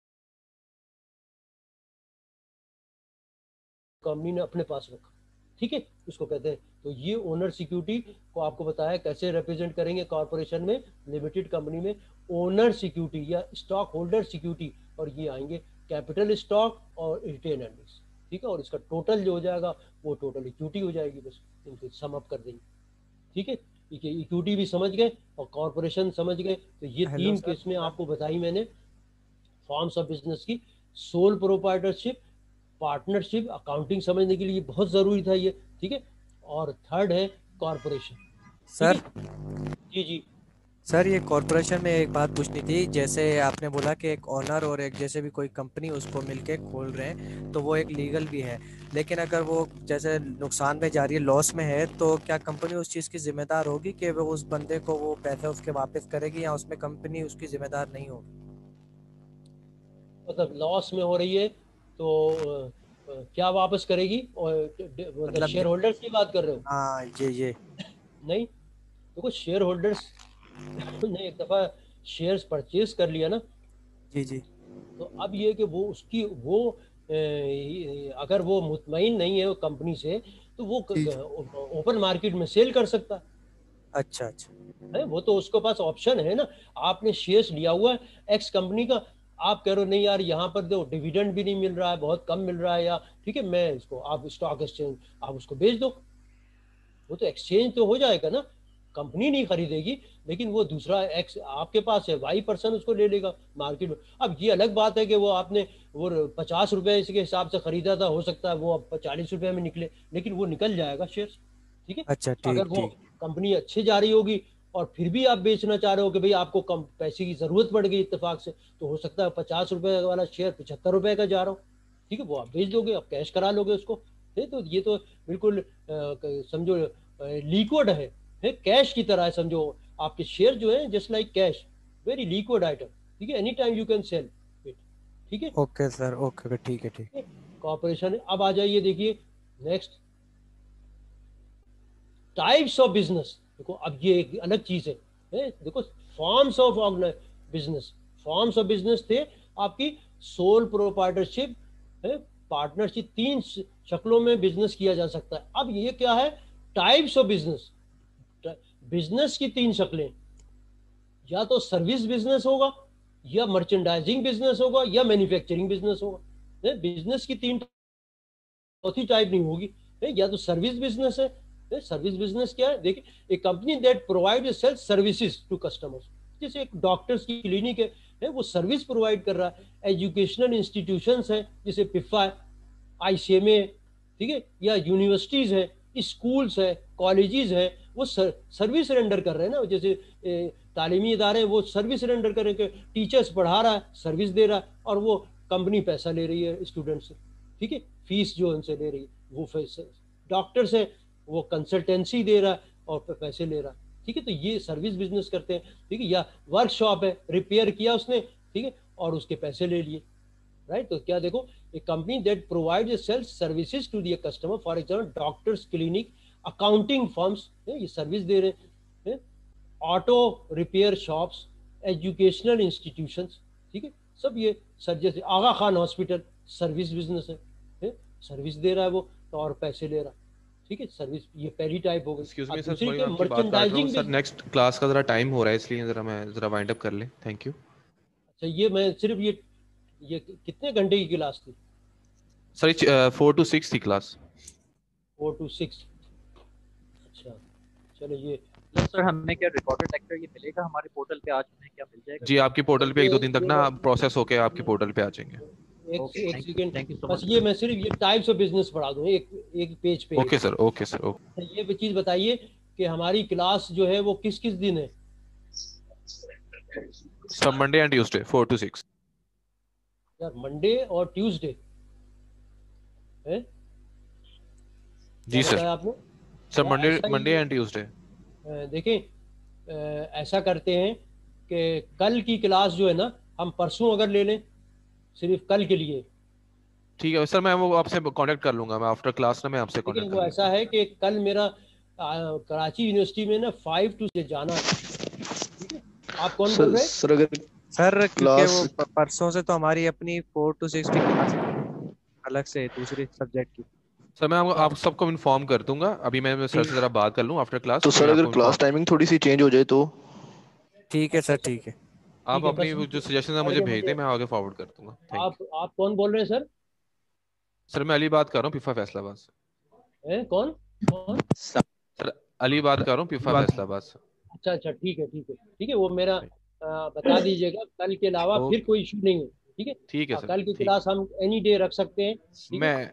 कंपनी ने अपने पास रखा, ठीक है, उसको कहते हैं। तो ये ओनर सिक्योरिटी को आपको बताया कैसे रिप्रेजेंट करेंगे कॉर्पोरेशन में, लिमिटेड कंपनी में, ओनर सिक्योरिटी या स्टॉक होल्डर सिक्योरिटी, और ये आएंगे कैपिटल स्टॉक और रिटेन अर्निंग्स, ठीक है, और इसका टोटल जो हो जाएगा वो टोटल इक्विटी हो जाएगी, बस इनको सम अप कर देंगे, ठीक है। इक्विटी भी समझ गए और कॉर्पोरेशन समझ गए, तो ये हेलो तीन सर। केस में आपको बताई मैंने फॉर्म्स ऑफ बिजनेस की। सोल प्रोप्राइटरशिप, पार्टनरशिप, अकाउंटिंग समझने के लिए बहुत जरूरी था ये, ठीक है। और थर्ड है कॉर्पोरेशन, ठीक सर है। जी जी सर ये कॉरपोरेशन में एक बात पूछनी थी, जैसे आपने बोला कि एक ओनर और एक जैसे भी कोई कंपनी उसको मिलके खोल रहे हैं तो वो एक लीगल भी है, लेकिन अगर वो जैसे नुकसान में जा रही है, लॉस में है, तो क्या कंपनी उस चीज़ की जिम्मेदार होगी कि वो उस बंदे को वो पैसे उसके वापस करेगी, या उसमें कंपनी उसकी जिम्मेदार नहीं होगी? मतलब लॉस में हो रही है तो क्या वापस करेगी, और मतलब मतलब शेयर होल्डर्स की बात कर रहे हो? हाँ ये नहीं, देखो शेयर होल्डर्स ने एक दफा शेयर्स परचेज कर लिया ना, जी जी तो अब ये कि वो उसकी वो अगर वो मुतमईन नहीं है वो कंपनी से, तो वो जी ओपन मार्केट में सेल कर सकता अच्छा अच्छा है, वो तो उसके पास ऑप्शन है ना। आपने शेयर्स लिया हुआ है एक्स कंपनी का, आप कह रहे हो नहीं यार यहाँ पर तो डिविडेंड भी नहीं मिल रहा है, बहुत कम मिल रहा है, या ठीक है मैं इसको, आप स्टॉक एक्सचेंज आप उसको बेच दो, वो तो एक्सचेंज तो हो जाएगा ना, कंपनी नहीं खरीदेगी, लेकिन वो दूसरा एक्स आपके पास है, वाई पर्सन उसको ले लेगा मार्केट में। अब ये अलग बात है कि वो आपने वो 50 रुपए इसके हिसाब से खरीदा था, हो सकता है वो अब 40 रुपए में निकले, लेकिन वो निकल जाएगा शेयर, ठीक है। अच्छा अगर ठीक वो ठीक कंपनी अच्छी जा रही होगी और फिर भी आप बेचना चाह रहे हो कि भाई आपको कम पैसे की जरूरत पड़ गई इत्तेफाक से, तो हो सकता है 50 रुपए वाला शेयर 75 रुपए का जा रहा हो, ठीक है, वो आप बेच दोगे, आप कैश करा लोगे उसको, नहीं तो ये तो बिल्कुल समझो लिक्विड है, कैश की तरह है समझो। आपके शेयर जो है just like cash, very liquid item, ठीक है, any time you can sell it, ठीक है। ओके सर, ओके ठीक है ठीक। कॉर्पोरेशन, अब आ जाइए देखिए नेक्स्ट, टाइप्स ऑफ बिजनेस। देखो अब ये एक अलग चीज है, देखो forms of business, forms of business थे आपकी सोल प्रोप्राइटरशिप है, पार्टनरशिप, तीन शक्लों में बिजनेस किया जा सकता है। अब ये क्या है, टाइप्स ऑफ बिजनेस, बिजनेस की तीन शक्लें, या तो सर्विस बिजनेस होगा, या मर्चेंडाइजिंग बिजनेस होगा, या मैन्युफैक्चरिंग बिजनेस होगा। बिजनेस की तीन चौथी टाइप नहीं होगी, या तो सर्विस बिजनेस है, सर्विस बिजनेस क्या है, देखिए एक company that provide self services to customers, जैसे एक डॉक्टर्स की क्लिनिक है वो सर्विस प्रोवाइड कर रहा है। एजुकेशनल इंस्टीट्यूशंस है जैसे पिफा है, आईसीएमए, ठीक है, या यूनिवर्सिटीज है, स्कूल्स है, कॉलेजेस है, वो सर्विस रेंडर कर रहे हैं ना, जैसे तालीमी इदारे हैं वो सर्विस रेंडर कर रहे हैं, टीचर्स पढ़ा रहा है, सर्विस दे रहा है, और वो कंपनी पैसा ले रही है स्टूडेंट से, ठीक है, फीस जो उनसे ले रही है वो फीस। डॉक्टर्स है वो कंसल्टेंसी दे रहा है और पैसे ले रहा है, ठीक है, तो ये सर्विस बिजनेस करते हैं, ठीक है। या वर्कशॉप है, रिपेयर किया उसने, ठीक है, और उसके पैसे ले लिए, राइट। तो क्या देखो, a company that provides self services to the customer, for example doctors clinic, accounting firms ये सर्विस दे रहे हैं, auto repair shops, educational institutions, ठीक है, सब ये सर, जैसे Aga Khan hospital service business है, सर्विस दे रहा है वो और पैसे ले रहा है, ठीक है, सर्विस, ये पहली टाइप हो गई। एक्सक्यूज अब मी सर, दूसरी सॉरी क्या, मैं आपकी बात काट रहा हूँ merchandising sir, business. Next class का जरा टाइम हो रहा है इसलिए जरा वाइंड अप कर ले। थैंक यू अच्छा, ये मैं सिर्फ ये कितने घंटे की क्लास थी? सर। 4 to 6 थी क्लास। 4 to 6, अच्छा, चलो ये सर हमें क्या रिकॉर्डेड लेक्चर ये मिलेगा हमारे पोर्टल पे, आज हमें क्या मिल जाएगा? जी आपकी पोर्टल पे 1-2 दिन तक ना ये प्रोसेस होके आपकी पोर्टल पे आ जाएंगे। एक सेकंड, थैंक यू सो बस मच। ये मैं सिर्फ ये टाइप्स ऑफ बिजनेस पढ़ा दूं एक एक पेज पे। Okay sir, okay sir, okay. ये भी चीज बताइए कि हमारी क्लास जो है वो किस किस दिन है? सब मंडे एंड ट्यूसडे 4 to 6। यार मंडे और ट्यूसडे है, जी क्या सर, बताया आपने? सर यार ऐसा मंडे ही एंड ट्यूसडे। देखें, ऐसा करते हैं कि कल की क्लास जो है ना हम परसों अगर ले लें, सिर्फ कल के लिए, ठीक है सर, मैं वो आपसे कांटेक्ट कर लूंगा, मैं आफ्टर क्लास ना मैं आपसे लेकिन कांटेक्ट वो कर ऐसा लूंगा। है कि कल मेरा कराची यूनिवर्सिटी में ना 5 to से जाना है, ठीक है, आप कौन बोल रहे हैं? सर अगर सर क्योंकि क्लास वो परसों से तो हमारी अपनी 4 to 6 की क्लास अलग से दूसरी सब्जेक्ट की। सर मैं हाँ आप सबको इन्फॉर्म कर दूंगा। अभी मैं सर ठीक से जरा बात कर लूँ आफ्टर क्लास, तो तो सर मैं अगर आपको क्लास इन्फॉर्म। टाइमिंग थोड़ी सी चेंज हो जाए तो ठीक है अच्छा सर, अच्छा ठीक है। आप ठीक है, अपनी बस जो सजेशन है मुझे करके भेज दें, मुझे मैं आगे फॉरवर्ड कर दूंगा। थैंक यू आप कौन बोल रहे हैं सर? सर। मैं अली बात कर रहा हूँ पिफा फैसलाबाद से। हैं कौन कौन? सर अली बात कर रहा हूँ पिफा फैसलाबाद से। अच्छा अच्छा, ठीक है ठीक है ठीक है, वो मेरा बता दीजिएगा। कल के अलावा फिर ओके, कोई इशू नहीं है, ठीक है। ठीक है सर, कल की ठीक। क्लास हम एनी डे रख सकते हैं, ठीक है। मैं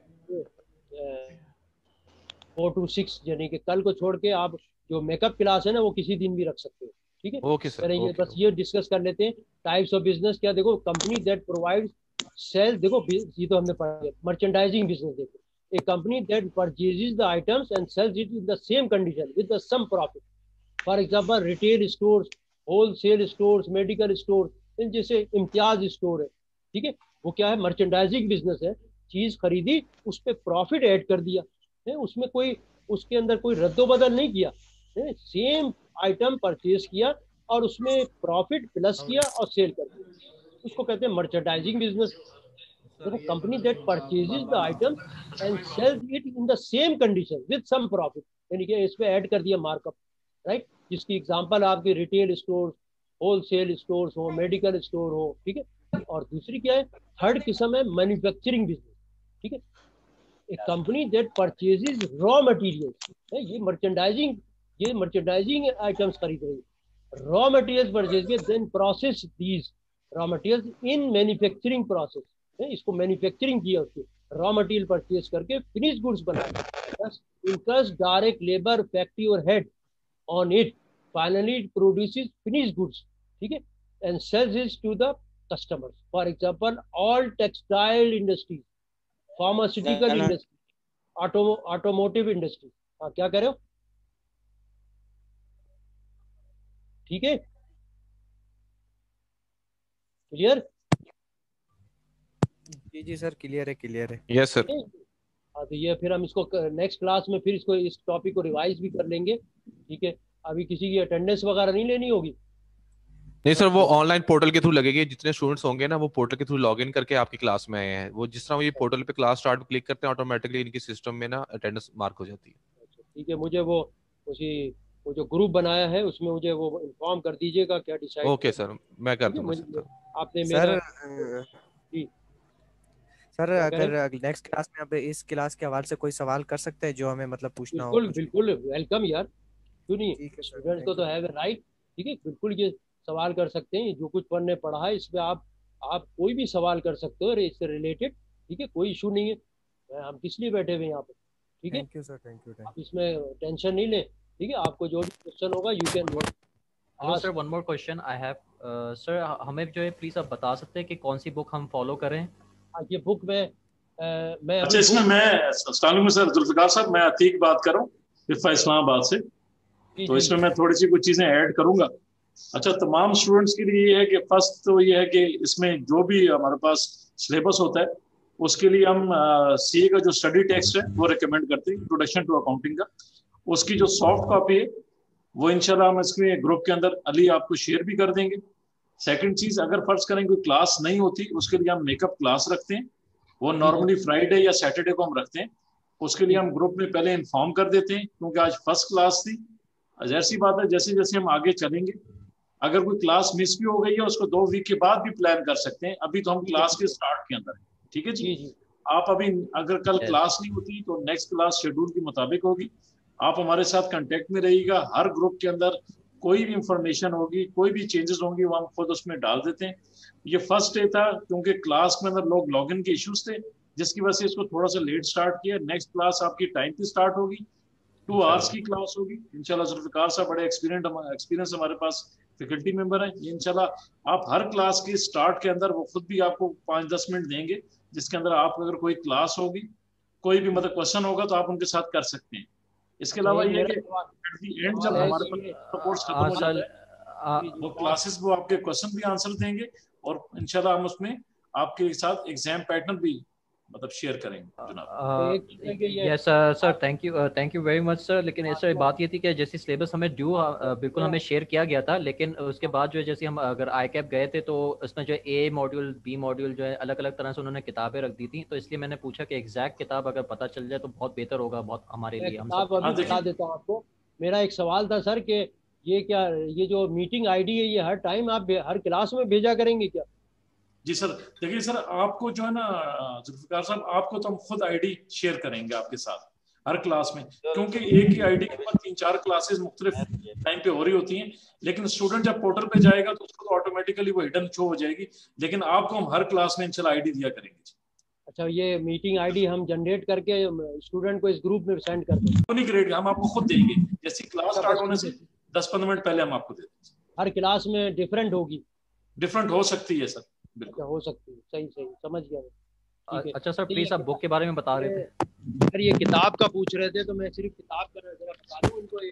4 to 6 यानी कि कल को छोड़ के आप जो मेकअप क्लास है ना वो किसी दिन भी रख सकते हो, ठीक है। ओके सर, मेरा ये ओके बस ये डिस्कस कर लेते हैं टाइप्स ऑफ बिजनेस क्या। देखो, कंपनी दैट प्रोवाइड सेल, देखो ये तो हमने पढ़ा है। मर्चेंडाइजिंग बिजनेस देखो, a company that purchases the items and sells it in the same condition with the some profit. For example, retail stores, wholesale stores, medical stores, इन जैसे Imtiaz store है, ठीक है। वो क्या है? मर्चेंडाइजिंग बिजनेस है। चीज खरीदी, उस पर प्रॉफिट ऐड कर दिया है, उसमें कोई, उसके अंदर कोई रद्दोबदल नहीं किया है। सेम आइटम परचेज किया और उसमें प्रॉफिट प्लस किया और सेल कर दिया, उसको कहते हैं मर्चेंडाइजिंग बिजनेस। देखो, company that purchases the item and sells it in the same condition with some profit, यानी कि इस पे ऐड कर दिया मार्कअप, राइट। जिसकी एग्जांपल आपके रिटेल स्टोर, होलसेल स्टोर्स हो, मेडिकल स्टोर हो, ठीक है। और दूसरी क्या है? थर्ड किस्म है मैन्युफैक्चरिंग बिजनेस, ठीक है। A company that purchases raw materials, ये मर्चेंडाइजिंग आइटम्स खरीद रही है। रॉ मटेरियल्स परचेज के then process these raw materials in manufacturing process, इसको मैन्युफैक्चरिंग किया, उसके रॉ मटेरियल परचेज करके फिनिश गुड्स बनाए, incurs direct labour factory overhead on it, finally it produces finish goods, ठीक है, and sells it to the customers. For example, all textile industry, pharmaceutical industry, automotive industry. हाँ, क्या कह रहे हो? ठीक है, क्लियर? जी जी सर, क्लियर है, क्लियर है। Yes sir. हाँ, तो ये फिर हम इसको नेक्स्ट क्लास में फिर इसको, इस टॉपिक को रिवाइज भी कर लेंगे, ठीक है। अभी किसी की अटेंडेंस वगैरह नहीं लेनी होगी। नहीं सर, वो ऑनलाइन पोर्टल के थ्रू लगेगी। जितने स्टूडेंट्स होंगे ना, वो पोर्टल के थ्रू लॉगिन करके आपकी क्लास में आए हैं, वो जिस तरह वो ये पोर्टल पे क्लास स्टार्ट क्लिक करते हैं, ऑटोमेटिकली इनकी सिस्टम में ना अटेंडेंस मार्क हो जाती है। अच्छा, ठीक है। मुझे वो उसी वो जो ग्रुप बनाया है उसमें मुझे वो इन्फॉर्म कर दीजिएगा क्या डिसाइड ओके किया, सर, मैं कर ठीक है। दूंगा मुझे सर। आपने सर मेरा जी, सर क्या कह रहे अगर हैं? नेक्स्ट क्लास में आप इस क्लास के हवाले से कोई सवाल कर सकते हैं जो हमें मतलब पूछना हो बिल्कुल कुछ भी। बिल्कुल, वेलकम यार, क्यों नहीं। ठीक है सर, स्टूडेंट्स को थैंक तो यू। है राइट, ठीक है। बिल्कुल ये सवाल कर सकते हैं, जो कुछ पढ़ने पढ़ा है इस पे आप कोई भी सवाल कर सकते हो इससे रिलेटेड, ठीक है। कोई इशू नहीं है, हम किस लिए बैठे हुए हैं यहाँ पे, ठीक है। Thank you sir, thank you, आप इसमें टेंशन नहीं लें, ठीक है। आपको जो भी क्वेश्चन होगा you can hello sir, one more question I have. Sir हमें जो है प्लीज़ आप बता सकते हैं कि कौन सी बुक हम फॉलो करें? ये बुक मैं अच्छा, इसमें मैं अस्सलाम वालेकुम सर, जुल्फिकार साहब, मैं अतीक बात कर रहा हूँ इफ़ा इस्लामाबाद से। तो इसमें मैं थोड़ी सी कुछ चीज़ें ऐड करूंगा। अच्छा, तमाम स्टूडेंट्स के लिए ये है कि फर्स्ट तो ये है कि इसमें जो भी हमारे पास सिलेबस होता है उसके लिए हम सीए का जो स्टडी टेक्स्ट है वो रिकमेंड करते हैं, इंट्रोडक्शन टू अकाउंटिंग का। उसकी जो सॉफ्ट कॉपी है वो इंशाल्लाह हम इसके ग्रुप के अंदर अली आपको शेयर भी कर देंगे। सेकंड चीज, अगर फर्ज करें कोई क्लास नहीं होती, उसके लिए हम मेकअप क्लास रखते हैं। वो नॉर्मली फ्राइडे या सैटरडे को हम रखते हैं। उसके लिए हम ग्रुप में पहले इन्फॉर्म कर देते हैं, क्योंकि आज फर्स्ट क्लास थी। जैसी बात है, जैसे जैसे हम आगे चलेंगे, अगर कोई क्लास मिस भी हो गई है उसको 2 वीक के बाद भी प्लान कर सकते हैं। अभी तो हम क्लास के स्टार्ट के अंदर है, ठीक है जी। आप अभी अगर कल क्लास नहीं होती तो नेक्स्ट क्लास शेड्यूल के मुताबिक होगी। आप हमारे साथ कांटेक्ट में रहिएगा। हर ग्रुप के अंदर कोई भी इंफॉर्मेशन होगी, कोई भी चेंजेस होंगी, वो हम खुद उसमें डाल देते हैं। ये फर्स्ट डे था क्योंकि क्लास में अंदर लोग लॉगिन के इश्यूज थे, जिसकी वजह से इसको थोड़ा सा लेट स्टार्ट किया। नेक्स्ट क्लास आपकी टाइम पे स्टार्ट होगी, 2 आवर्स की क्लास होगी इंशाल्लाह। जुल्फिकार साहब बड़े एक्सपीरियंस हमारे पास फैकल्टी मेंबर हैं। इंशाल्लाह आप हर क्लास के स्टार्ट के अंदर वो खुद भी आपको 5-10 मिनट देंगे, जिसके अंदर आप अगर कोई क्लास होगी, कोई भी मतलब क्वेश्चन होगा तो आप उनके साथ कर सकते हैं। इसके अलावा ये कि एट द एंड जब हमारे पास कोर्स खत्म हो जाता है, वो क्लासेस वो आपके क्वेश्चन भी आंसर देंगे और इंशाल्लाह हम उसमें आपके साथ एग्जाम पैटर्न भी मतलब शेयर करेंगे जनाब। Yes sir, thank you very much sir. लेकिन सर बात ये थी कि जैसे सिलेबस हमें ड्यू बिल्कुल हमें शेयर किया गया था, लेकिन उसके बाद जो है जैसे हम अगर ICAP गए थे तो उसमें जो है A मॉड्यूल B मॉड्यूल जो है अलग अलग तरह से उन्होंने किताबें रख दी थी, तो इसलिए मैंने पूछा कि एग्जैक्ट किताब अगर पता चल जाए तो बहुत बेहतर होगा, बहुत हमारे लिए। हम किताब अभी बता देता हूँ आपको। मेरा एक सवाल था सर कि ये जो मीटिंग ID है ये हर टाइम आप हर क्लास में भेजा करेंगे क्या? जी सर, देखिए सर, आपको जो है ना जुल्फिकार साहब, आपको तो हम खुद ID शेयर करेंगे आपके साथ हर क्लास में, क्योंकि एक ही ID के ऊपर 3-4 क्लासेस मुख्तलिफ टाइम पे हो रही होती हैं। लेकिन स्टूडेंट जब पोर्टल पे जाएगा तो उसको तो ऑटोमेटिकली वो हिडन शो हो जाएगी, लेकिन आपको हम हर क्लास में इंशाल्लाह ID दिया करेंगे। अच्छा, ये मीटिंग ID हम जनरेट करके स्टूडेंट को इस ग्रुप में सेंड कर देंगे? नहीं करेंगे, हम आपको खुद देंगे, जैसे क्लास स्टार्ट होने से 10-15 मिनट पहले हम आपको दे देंगे। हर क्लास में डिफरेंट होगी? डिफरेंट हो सकती है सर, बिल्कुल हो सकती है। सही समझ गया। अच्छा सर, प्लीज आप बुक के बारे में बता रहे थे सर, ये किताब का पूछ रहे थे तो मैं सिर्फ किताब का जरा बता दूं उनको।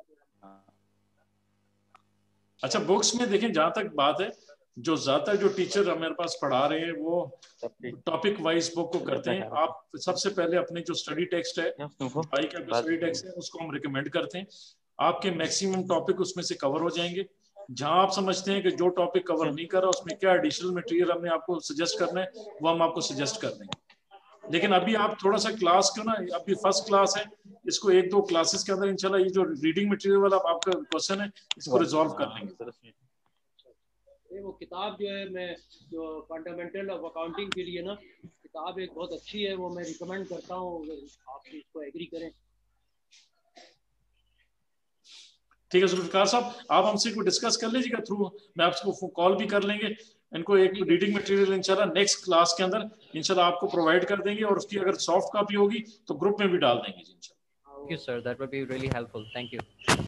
अच्छा, बुक्स में देखें, जहां तक बात है, जो ज्यादातर जो टीचर हमारे पास पढ़ा रहे हैं वो टॉपिक वाइज बुक को करते हैं। आप सबसे पहले अपने जो स्टडी टेक्स्ट है, भाई का जो स्टडी टेक्स्ट है, उसको हम रिकमेंड करते हैं। आपके मैक्सिमम टॉपिक उसमें से कवर हो जाएंगे। जहां आप समझते हैं कि जो टॉपिक कवर नहीं कर रहा, उसमें क्या एडिशनल मटेरियल हमने आपको सजेस्ट करना है, वो हम आपको सजेस्ट कर देंगे। लेकिन अभी आप थोड़ा सा क्लास क्यों ना, अभी फर्स्ट क्लास है, इसको 1-2 क्लासेस के अंदर इंशाल्लाह ये जो रीडिंग मटेरियल वाला आपका क्वेश्चन है, इसको रिजॉल्व कर लेंगे। वो किताब जो है, मैं जो फंडामेंटल ऑफ अकाउंटिंग के लिए ना किताब एक बहुत अच्छी है, वो मैं रिकमेंड करता हूँ, आप इसको एग्री करें। ठीक है जुल्फिकार साहब, आप हमसे को डिस्कस कर लीजिएगा थ्रू, मैं आपको कॉल भी कर लेंगे। इनको एक रीडिंग मटेरियल इंशाल्लाह नेक्स्ट क्लास के अंदर इंशाल्लाह आपको प्रोवाइड कर देंगे, और उसकी अगर सॉफ्ट कॉपी होगी तो ग्रुप में भी डाल देंगे इंशाल्लाह। Thank you sir, that would be really helpful. Thank you.